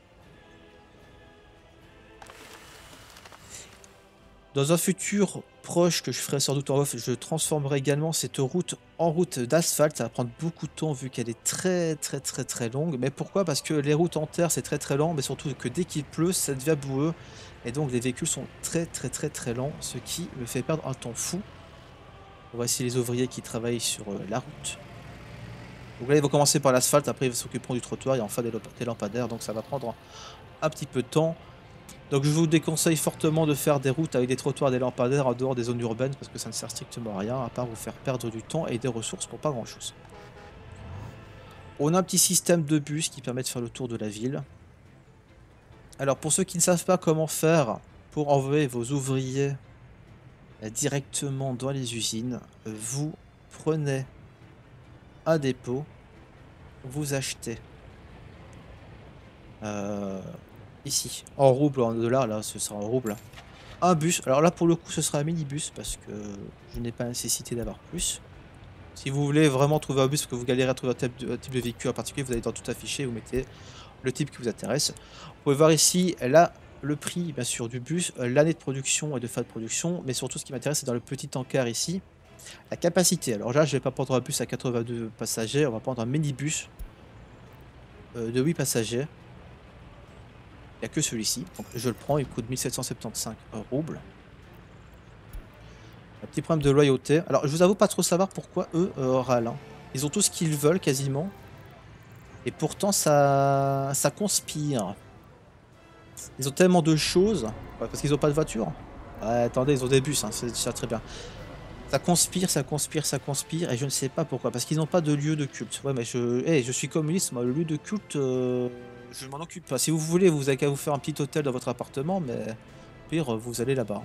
Dans un futur proche que je ferai sans doute en off, je transformerai également cette route en route d'asphalte. Ça va prendre beaucoup de temps vu qu'elle est très très très très longue. Mais pourquoi? Parce que les routes en terre c'est très très lent, mais surtout que dès qu'il pleut ça devient boueux. Et donc les véhicules sont très très très très lents, ce qui me fait perdre un temps fou. On va essayer les ouvriers qui travaillent sur euh, la route. Donc là ils vont commencer par l'asphalte, après ils s'occuperont du trottoir et enfin des, des lampadaires. Donc ça va prendre un petit peu de temps. Donc je vous déconseille fortement de faire des routes avec des trottoirs et des lampadaires en dehors des zones urbaines parce que ça ne sert strictement à rien à part vous faire perdre du temps et des ressources pour pas grand chose. On a un petit système de bus qui permet de faire le tour de la ville. Alors pour ceux qui ne savent pas comment faire pour envoyer vos ouvriers directement dans les usines, vous prenez un dépôt, vous achetez euh, ici en rouble, en dollars, là ce sera en rouble. Un bus, alors là pour le coup ce sera un minibus parce que je n'ai pas nécessité d'avoir plus. Si vous voulez vraiment trouver un bus parce que vous galérez à trouver un type de, un type de véhicule en particulier, vous allez dans tout afficher, vous mettez le type qui vous intéresse. Vous pouvez voir ici là le prix bien sûr du bus, l'année de production et de fin de production, mais surtout ce qui m'intéresse c'est dans le petit encart ici, la capacité. Alors là je vais pas prendre un bus à quatre-vingt-deux passagers, on va prendre un minibus euh, de huit passagers. Il n'y a que celui-ci, donc je le prends, il coûte mille sept cent soixante-quinze roubles. Un petit problème de loyauté. Alors je vous avoue pas trop savoir pourquoi eux euh, râlent. Hein. Ils ont tout ce qu'ils veulent quasiment. Et pourtant ça, ça conspire. Ils ont tellement de choses. Ouais, parce qu'ils ont pas de voiture. Ouais, attendez, ils ont des bus, hein, c'est déjà très bien. Ça conspire, ça conspire, ça conspire. Et je ne sais pas pourquoi. Parce qu'ils n'ont pas de lieu de culte. Ouais mais je, hey, je suis communiste, moi le lieu de culte... Euh... je m'en occupe pas. Si vous voulez, vous avez qu'à vous faire un petit hôtel dans votre appartement, mais pire, vous allez là-bas.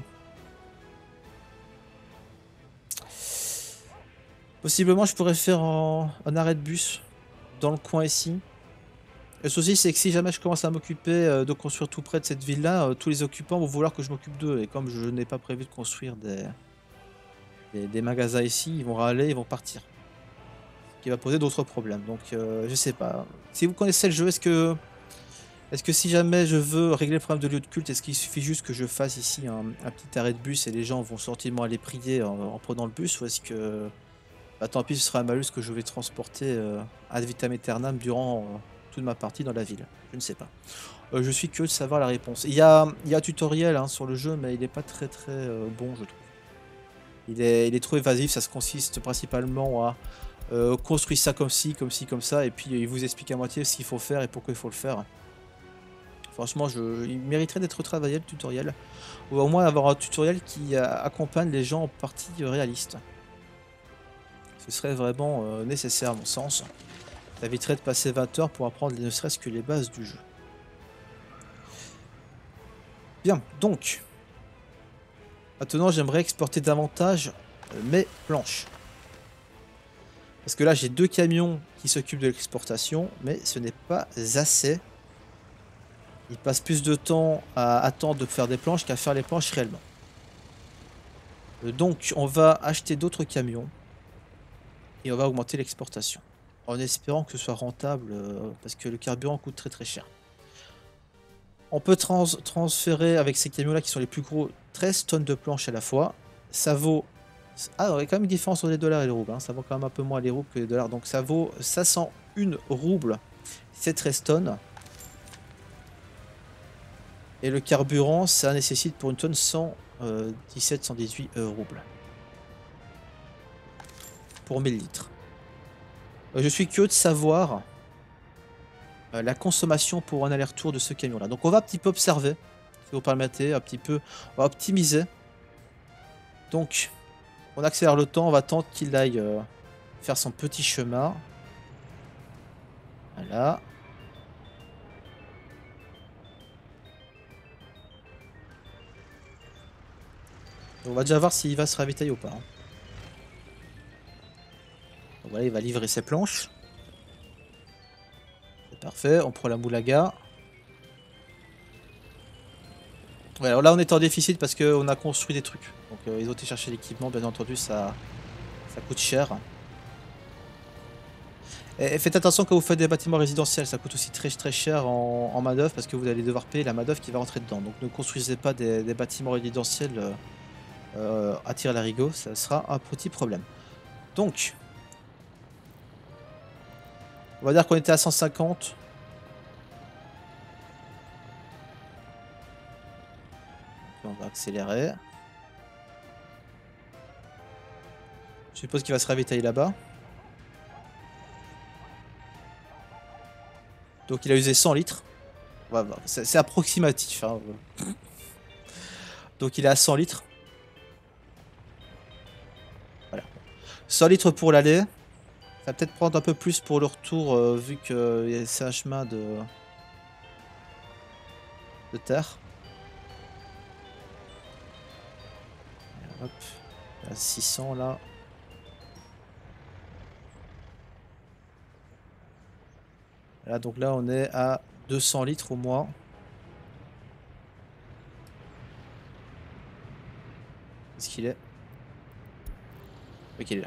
Possiblement, je pourrais faire un, un arrêt de bus dans le coin ici. Le souci, c'est que si jamais je commence à m'occuper de construire tout près de cette ville-là, tous les occupants vont vouloir que je m'occupe d'eux. Et comme je n'ai pas prévu de construire des, des, des magasins ici, ils vont râler, ils vont partir. Ce qui va poser d'autres problèmes. Donc, euh, je sais pas. Si vous connaissez le jeu, est-ce que... Est-ce que si jamais je veux régler le problème de lieu de culte, est-ce qu'il suffit juste que je fasse ici un, un petit arrêt de bus et les gens vont gentiment aller prier en, en prenant le bus? Ou est-ce que... Bah, tant pis, ce sera un malus que je vais transporter euh, ad vitam aeternam durant euh, toute ma partie dans la ville? Je ne sais pas. Euh, je suis curieux de savoir la réponse. Il y a, il y a un tutoriel hein, sur le jeu, mais il n'est pas très très euh, bon, je trouve. Il est, il est trop évasif, ça se consiste principalement à euh, construire ça comme ci, comme ci, comme ça, et puis il vous explique à moitié ce qu'il faut faire et pourquoi il faut le faire. Franchement, je... il mériterait d'être retravaillé le tutoriel. Ou au moins avoir un tutoriel qui euh, accompagne les gens en partie euh, réaliste. Ce serait vraiment euh, nécessaire à mon sens. Ça éviterait de passer vingt heures pour apprendre ne serait-ce que les bases du jeu. Bien, donc. Maintenant, j'aimerais exporter davantage euh, mes planches. Parce que là, j'ai deux camions qui s'occupent de l'exportation, mais ce n'est pas assez. Ils passent plus de temps à attendre de faire des planches qu'à faire les planches réellement. Euh, donc, on va acheter d'autres camions et on va augmenter l'exportation. En espérant que ce soit rentable, euh, parce que le carburant coûte très très cher. On peut trans transférer avec ces camions-là qui sont les plus gros treize tonnes de planches à la fois. Ça vaut... Ah, il y a quand même une différence entre les dollars et les roubles. Hein. Ça vaut quand même un peu moins les roubles que les dollars. Donc ça vaut cinq cent un roubles, c'est treize tonnes. Et le carburant, ça nécessite pour une tonne cent dix-sept cent dix-huit roubles. Pour mille litres. Euh, je suis curieux de savoir euh, la consommation pour un aller-retour de ce camion-là. Donc on va un petit peu observer, si vous permettez, un petit peu, on va optimiser. Donc, on accélère le temps, on va attendre qu'il aille euh, faire son petit chemin. Voilà. On va déjà voir s'il va se ravitailler ou pas. Hein. Donc voilà, il va livrer ses planches. C'est parfait, on prend la moulaga. Ouais, alors là on est en déficit parce qu'on a construit des trucs. Donc euh, ils ont été chercher l'équipement, bien entendu ça, ça coûte cher. Et, et faites attention quand vous faites des bâtiments résidentiels, ça coûte aussi très très cher en, en main d'œuvre parce que vous allez devoir payer la main d'œuvre qui va rentrer dedans. Donc ne construisez pas des, des bâtiments résidentiels euh, euh, à tir larigot, ça sera un petit problème. Donc, on va dire qu'on était à cent cinquante. On va accélérer. Je suppose qu'il va se ravitailler là-bas. Donc il a usé cent litres. Ouais, bah, c'est approximatif. Hein. Donc il est à cent litres. Voilà. cent litres pour l'aller. Ça va peut-être prendre un peu plus pour le retour euh, vu que c'est un chemin de... de terre. Hop. À six cents là. Là, donc là on est à deux cents litres au moins. Est-ce qu'il est? Ok, il est là.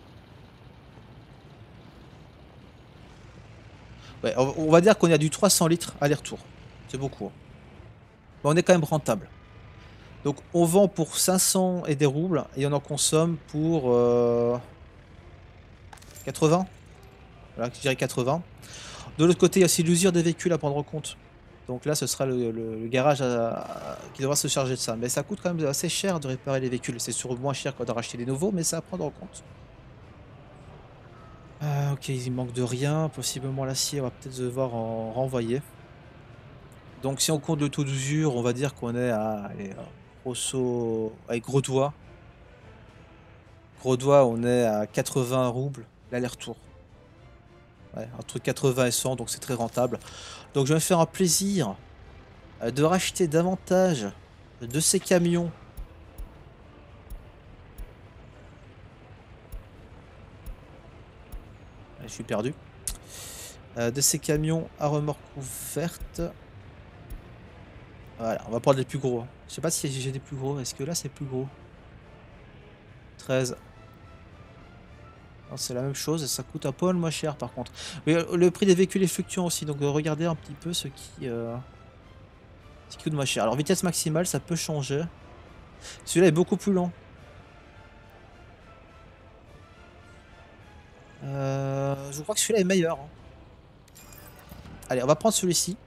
Ouais, on va dire qu'on est à du trois cents litres aller-retour. C'est beaucoup. Hein. Mais on est quand même rentable. Donc on vend pour cinq cents et des roubles et on en consomme pour euh, quatre-vingts. Voilà, je dirais quatre-vingts. De l'autre côté, il y a aussi l'usure des véhicules à prendre en compte. Donc là, ce sera le, le, le garage à, à, qui devra se charger de ça. Mais ça coûte quand même assez cher de réparer les véhicules. C'est sûr moins cher qu'on de racheter les nouveaux, mais ça à prendre en compte. Ah, ok, il manque de rien. Possiblement l'acier, on va peut-être devoir en renvoyer. Donc si on compte le taux d'usure, on va dire qu'on est à allez, grosso... avec gros doigt. Gros doigt, on est à quatre-vingts roubles l'aller-retour. Ouais, entre quatre-vingts et cent, donc c'est très rentable. Donc je vais me faire un plaisir de racheter davantage de ces camions. Je suis perdu. Euh, de ces camions à remorque ouverte. Voilà, on va prendre les plus gros. Hein. Je sais pas si j'ai des plus gros. Est-ce que là c'est plus gros? treize. C'est la même chose, ça coûte un peu moins cher par contre. Mais le prix des véhicules est fluctuant aussi, donc regardez un petit peu ce qui, euh, ce qui coûte moins cher. Alors vitesse maximale, ça peut changer. Celui-là est beaucoup plus lent. Euh, je crois que celui-là est meilleur. Hein. Allez, on va prendre celui-ci.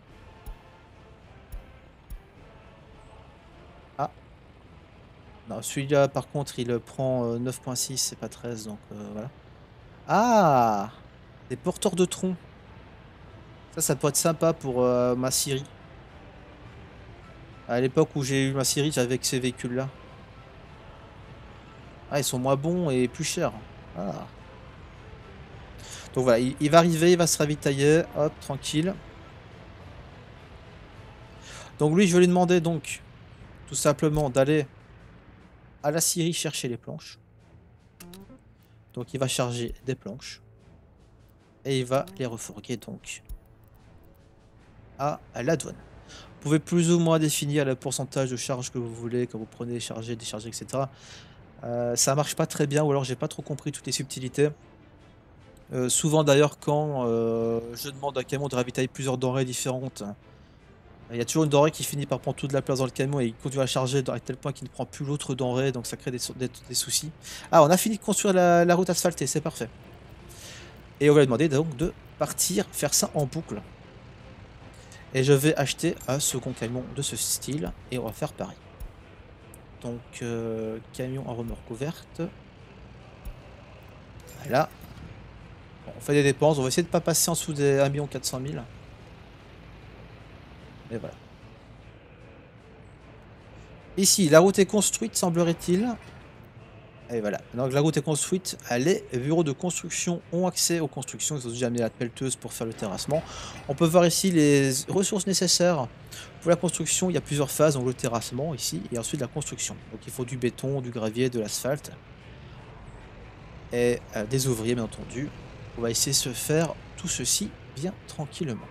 Ah. Non, celui-là par contre il prend euh, neuf point six, c'est pas treize, donc euh, voilà. Ah, des porteurs de troncs. Ça, ça pourrait être sympa pour euh, ma Syrie. À l'époque où j'ai eu ma Syrie, j'avais que ces véhicules-là. Ah, ils sont moins bons et plus chers. Ah. Donc voilà, il, il va arriver, il va se ravitailler. Hop, tranquille. Donc lui, je vais lui demander donc tout simplement d'aller à la scierie chercher les planches. Donc il va charger des planches. Et il va les refourguer donc à, à la douane. Vous pouvez plus ou moins définir le pourcentage de charge que vous voulez quand vous prenez, charger, décharger, et cetera. Euh, ça marche pas très bien ou alors j'ai pas trop compris toutes les subtilités. Euh, souvent d'ailleurs quand euh, je demande à un camion de ravitailler plusieurs denrées différentes, il y a toujours une denrée qui finit par prendre toute la place dans le camion et il continue à charger à tel point qu'il ne prend plus l'autre denrée, donc ça crée des, des, des soucis. Ah, on a fini de construire la, la route asphaltée, c'est parfait. Et on va lui demander donc de partir faire ça en boucle. Et je vais acheter un second camion de ce style et on va faire pareil. Donc euh, camion en remorque ouverte. Voilà. Bon, on fait des dépenses, on va essayer de ne pas passer en dessous des un million quatre cent mille. Et voilà. Ici, la route est construite, semblerait-il. Et voilà. Donc la route est construite. Les bureaux de construction ont accès aux constructions. Ils ont déjà amené la pelleteuse pour faire le terrassement. On peut voir ici les ressources nécessaires pour la construction. Il y a plusieurs phases. Donc le terrassement ici et ensuite la construction. Donc il faut du béton, du gravier, de l'asphalte. Et euh, des ouvriers bien entendu. On va essayer de se faire tout ceci bien tranquillement.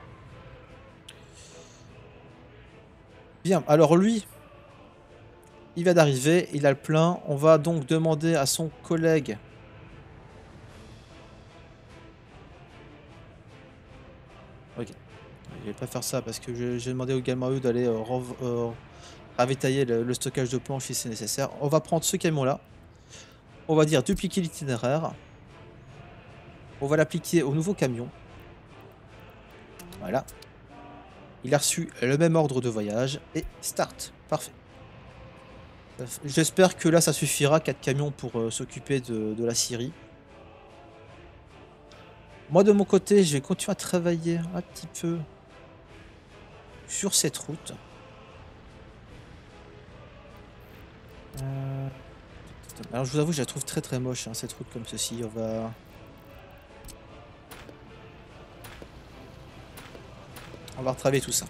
Bien, alors lui, il vient d'arriver, il a le plein. On va donc demander à son collègue. Ok, je vais pas faire ça parce que j'ai demandé également à eux d'aller euh, euh, ravitailler le, le stockage de planches si c'est nécessaire. On va prendre ce camion là. On va dire dupliquer l'itinéraire. On va l'appliquer au nouveau camion. Voilà. Il a reçu le même ordre de voyage et start. Parfait. J'espère que là ça suffira, quatre camions pour euh, s'occuper de, de la Syrie. Moi de mon côté, je vais continuer à travailler un petit peu sur cette route. Euh... Alors je vous avoue, je la trouve très très moche hein, cette route comme ceci. On va... On va retravailler tout ça.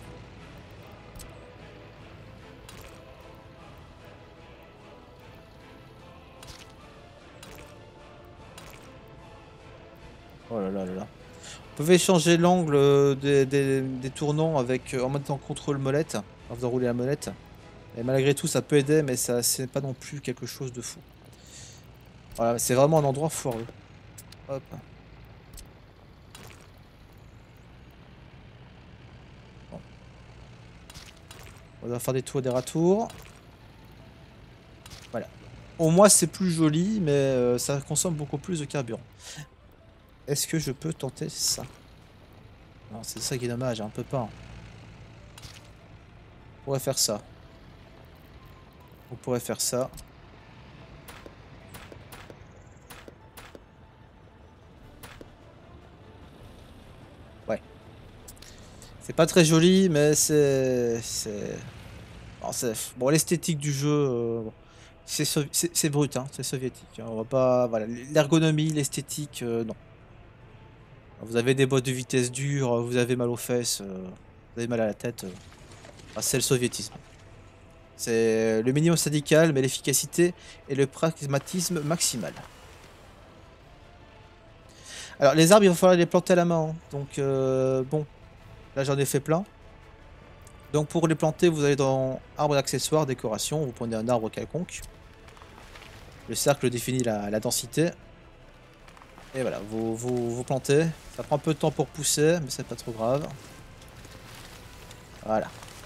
Oh là là là là. Vous pouvez changer l'angle des, des, des tournants avec, en mettant contrôle molette, en faisant rouler la molette. Et malgré tout, ça peut aider, mais ça c'est pas non plus quelque chose de fou. Voilà, c'est vraiment un endroit foireux. Hop. Bon. On va faire des tours, des ratours. Voilà. Au moins, c'est plus joli, mais euh, ça consomme beaucoup plus de carburant. Est-ce que je peux tenter ça? Non, c'est ça qui est dommage, on peut pas. On pourrait faire ça. On pourrait faire ça. Ouais. C'est pas très joli, mais c'est... C'est... Bon, l'esthétique du jeu... Euh, c'est brut, hein, c'est soviétique. Hein, on va pas... Voilà, l'ergonomie, l'esthétique, euh, non. Vous avez des bottes de vitesse dure, vous avez mal aux fesses, euh, vous avez mal à la tête. Euh, ah, c'est le soviétisme. C'est le minimum syndical, mais l'efficacité et le pragmatisme maximal. Alors les arbres, il va falloir les planter à la main. Hein. Donc euh, bon, là j'en ai fait plein. Donc pour les planter, vous allez dans arbre d'accessoires, décoration, vous prenez un arbre quelconque. Le cercle définit la, la densité. Et voilà, vous, vous, vous plantez. Ça prend un peu de temps pour pousser, mais c'est pas trop grave. Voilà.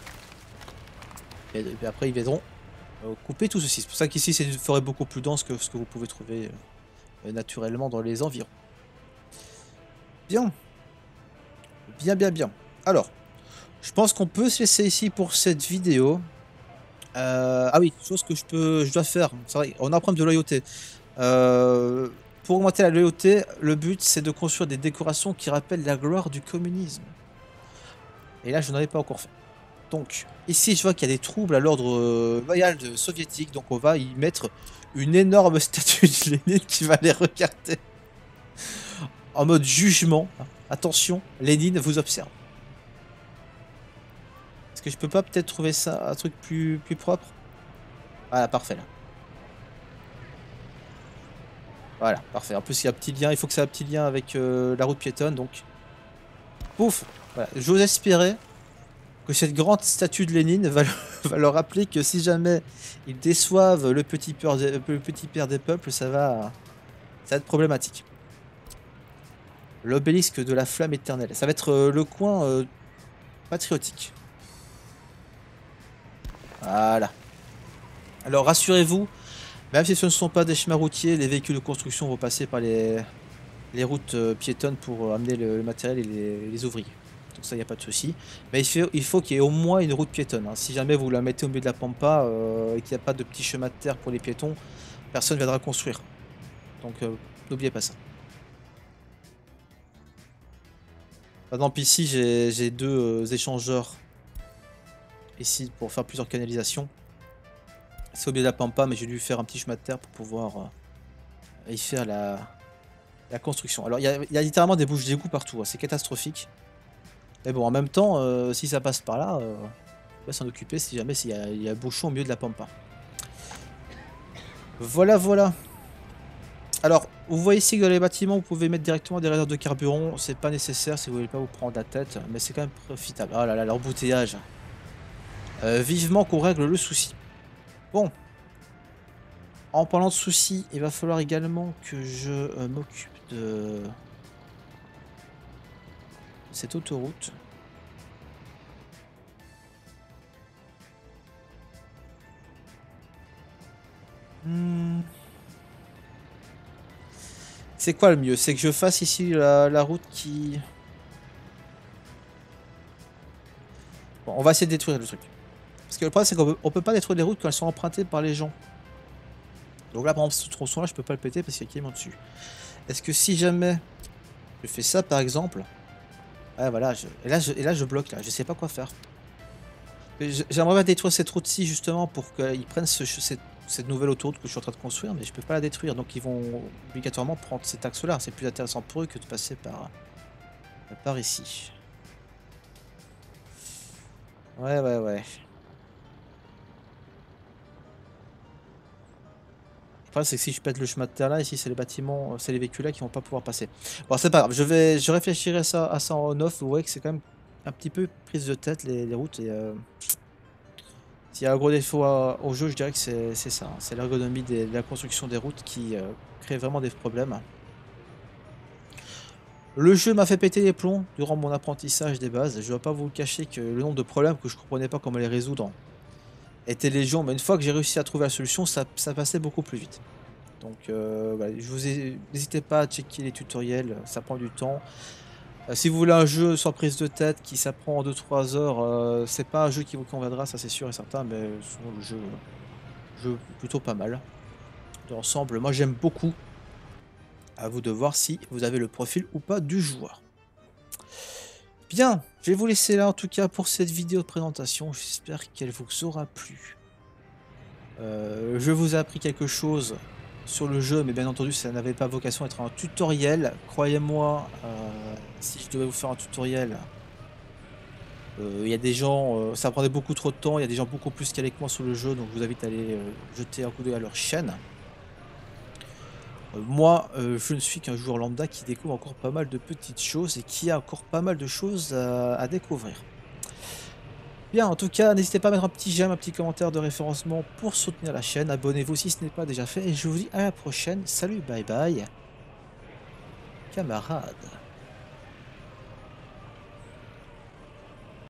Et puis après, ils viendront euh, couper tout ceci. C'est pour ça qu'ici, c'est une forêt beaucoup plus dense que ce que vous pouvez trouver euh, naturellement dans les environs. Bien. Bien, bien, bien. Alors, je pense qu'on peut se laisser ici pour cette vidéo. Euh, ah oui, chose que je peux, je dois faire. C'est vrai, on a un problème de loyauté. Euh, pour augmenter la loyauté, le but c'est de construire des décorations qui rappellent la gloire du communisme. Et là, je n'en ai pas encore fait. Donc, ici, je vois qu'il y a des troubles à l'ordre euh, loyal de soviétique. Donc, on va y mettre une énorme statue de Lénine qui va les regarder en mode jugement. Attention, Lénine vous observe. Est-ce que je peux pas peut-être trouver ça un truc plus, plus propre? Voilà, parfait là. Voilà, parfait. En plus, il y a un petit lien. Il faut que ça ait un petit lien avec euh, la route piétonne. Donc, pouf. Voilà. J'ose espérer que cette grande statue de Lénine va, va leur rappeler que si jamais ils déçoivent le petit père des, le petit père des peuples, ça va, ça va être problématique. L'obélisque de la flamme éternelle. Ça va être euh, le coin euh, patriotique. Voilà. Alors rassurez-vous, même si ce ne sont pas des chemins routiers, les véhicules de construction vont passer par les, les routes euh, piétonnes pour amener le, le matériel et les, les ouvriers. Donc ça, il n'y a pas de souci. Mais il faut, il faut qu'il y ait au moins une route piétonne. Hein. Si jamais vous la mettez au milieu de la pampa euh, et qu'il n'y a pas de petit chemin de terre pour les piétons, personne ne viendra construire. Donc euh, n'oubliez pas ça. Par exemple ici, j'ai deux euh, échangeurs ici pour faire plusieurs canalisations. C'est au milieu de la pampa, mais j'ai dû faire un petit chemin de terre pour pouvoir euh, y faire la, la construction. Alors il y, y a littéralement des bouches d'égout partout, hein. C'est catastrophique. Mais bon, en même temps, euh, si ça passe par là, euh, on va s'en occuper si jamais il y, a, y a un bouchon au milieu de la pampa. Voilà, voilà. Alors, vous voyez ici que dans les bâtiments, vous pouvez mettre directement des réserves de carburant. C'est pas nécessaire si vous voulez pas vous prendre la tête, mais c'est quand même profitable. Oh là là, l'embouteillage. Euh, vivement qu'on règle le souci. Bon. En parlant de soucis, il va falloir également que je euh, m'occupe de cette autoroute. Hmm. C'est quoi le mieux? C'est que je fasse ici la, la route qui... Bon, on va essayer de détruire le truc. Parce que le problème, c'est qu'on peut, on peut pas détruire les routes quand elles sont empruntées par les gens. Donc là, par exemple, ce tronçon-là, je peux pas le péter parce qu'il y a Clément dessus. Est-ce que si jamais je fais ça, par exemple... Ouais, voilà. Je... Et, là, je... Et là, je bloque, là. Je sais pas quoi faire. J'aimerais bien détruire cette route-ci, justement, pour qu'ils prennent ce... cette... cette nouvelle autoroute que je suis en train de construire, mais je peux pas la détruire. Donc ils vont obligatoirement prendre cet axe-là. C'est plus intéressant pour eux que de passer par, par ici. Ouais, ouais, ouais. Le problème, c'est que si je pète le chemin de terre là, ici, c'est les bâtiments, c'est les véhicules là qui vont pas pouvoir passer. Bon, c'est pas grave. Je vais, je réfléchirai ça, à ça en off. Vous voyez que c'est quand même un petit peu prise de tête, les, les routes. Et euh, s'il y a un gros défaut à, au jeu, je dirais que c'est ça. Hein. C'est l'ergonomie de la construction des routes qui euh, crée vraiment des problèmes. Le jeu m'a fait péter les plombs durant mon apprentissage des bases. Je ne vais pas vous le cacher que le nombre de problèmes que je ne comprenais pas comment les résoudre était légion. Mais une fois que j'ai réussi à trouver la solution, ça, ça passait beaucoup plus vite. Donc, euh, bah, je vous ai... n'hésitez pas à checker les tutoriels, ça prend du temps. Euh, si vous voulez un jeu sans prise de tête qui s'apprend en deux trois heures, euh, c'est pas un jeu qui vous conviendra, ça c'est sûr et certain. Mais sinon, le jeu, jeu plutôt pas mal. D'ensemble, moi j'aime beaucoup. À vous de voir si vous avez le profil ou pas du joueur. Bien, je vais vous laisser là en tout cas pour cette vidéo de présentation. J'espère qu'elle vous aura plu. Euh, je vous ai appris quelque chose sur le jeu, mais bien entendu ça n'avait pas vocation à être un tutoriel. Croyez-moi, euh, si je devais vous faire un tutoriel, il euh, y a des gens, euh, ça prendrait beaucoup trop de temps, il y a des gens beaucoup plus calés que moi sur le jeu, donc je vous invite à aller euh, jeter un coup d'œil à leur chaîne. Moi, euh, je ne suis qu'un joueur lambda qui découvre encore pas mal de petites choses et qui a encore pas mal de choses à, à découvrir. Bien, en tout cas, n'hésitez pas à mettre un petit j'aime, un petit commentaire de référencement pour soutenir la chaîne. Abonnez-vous si ce n'est pas déjà fait et je vous dis à la prochaine. Salut, bye bye, camarades.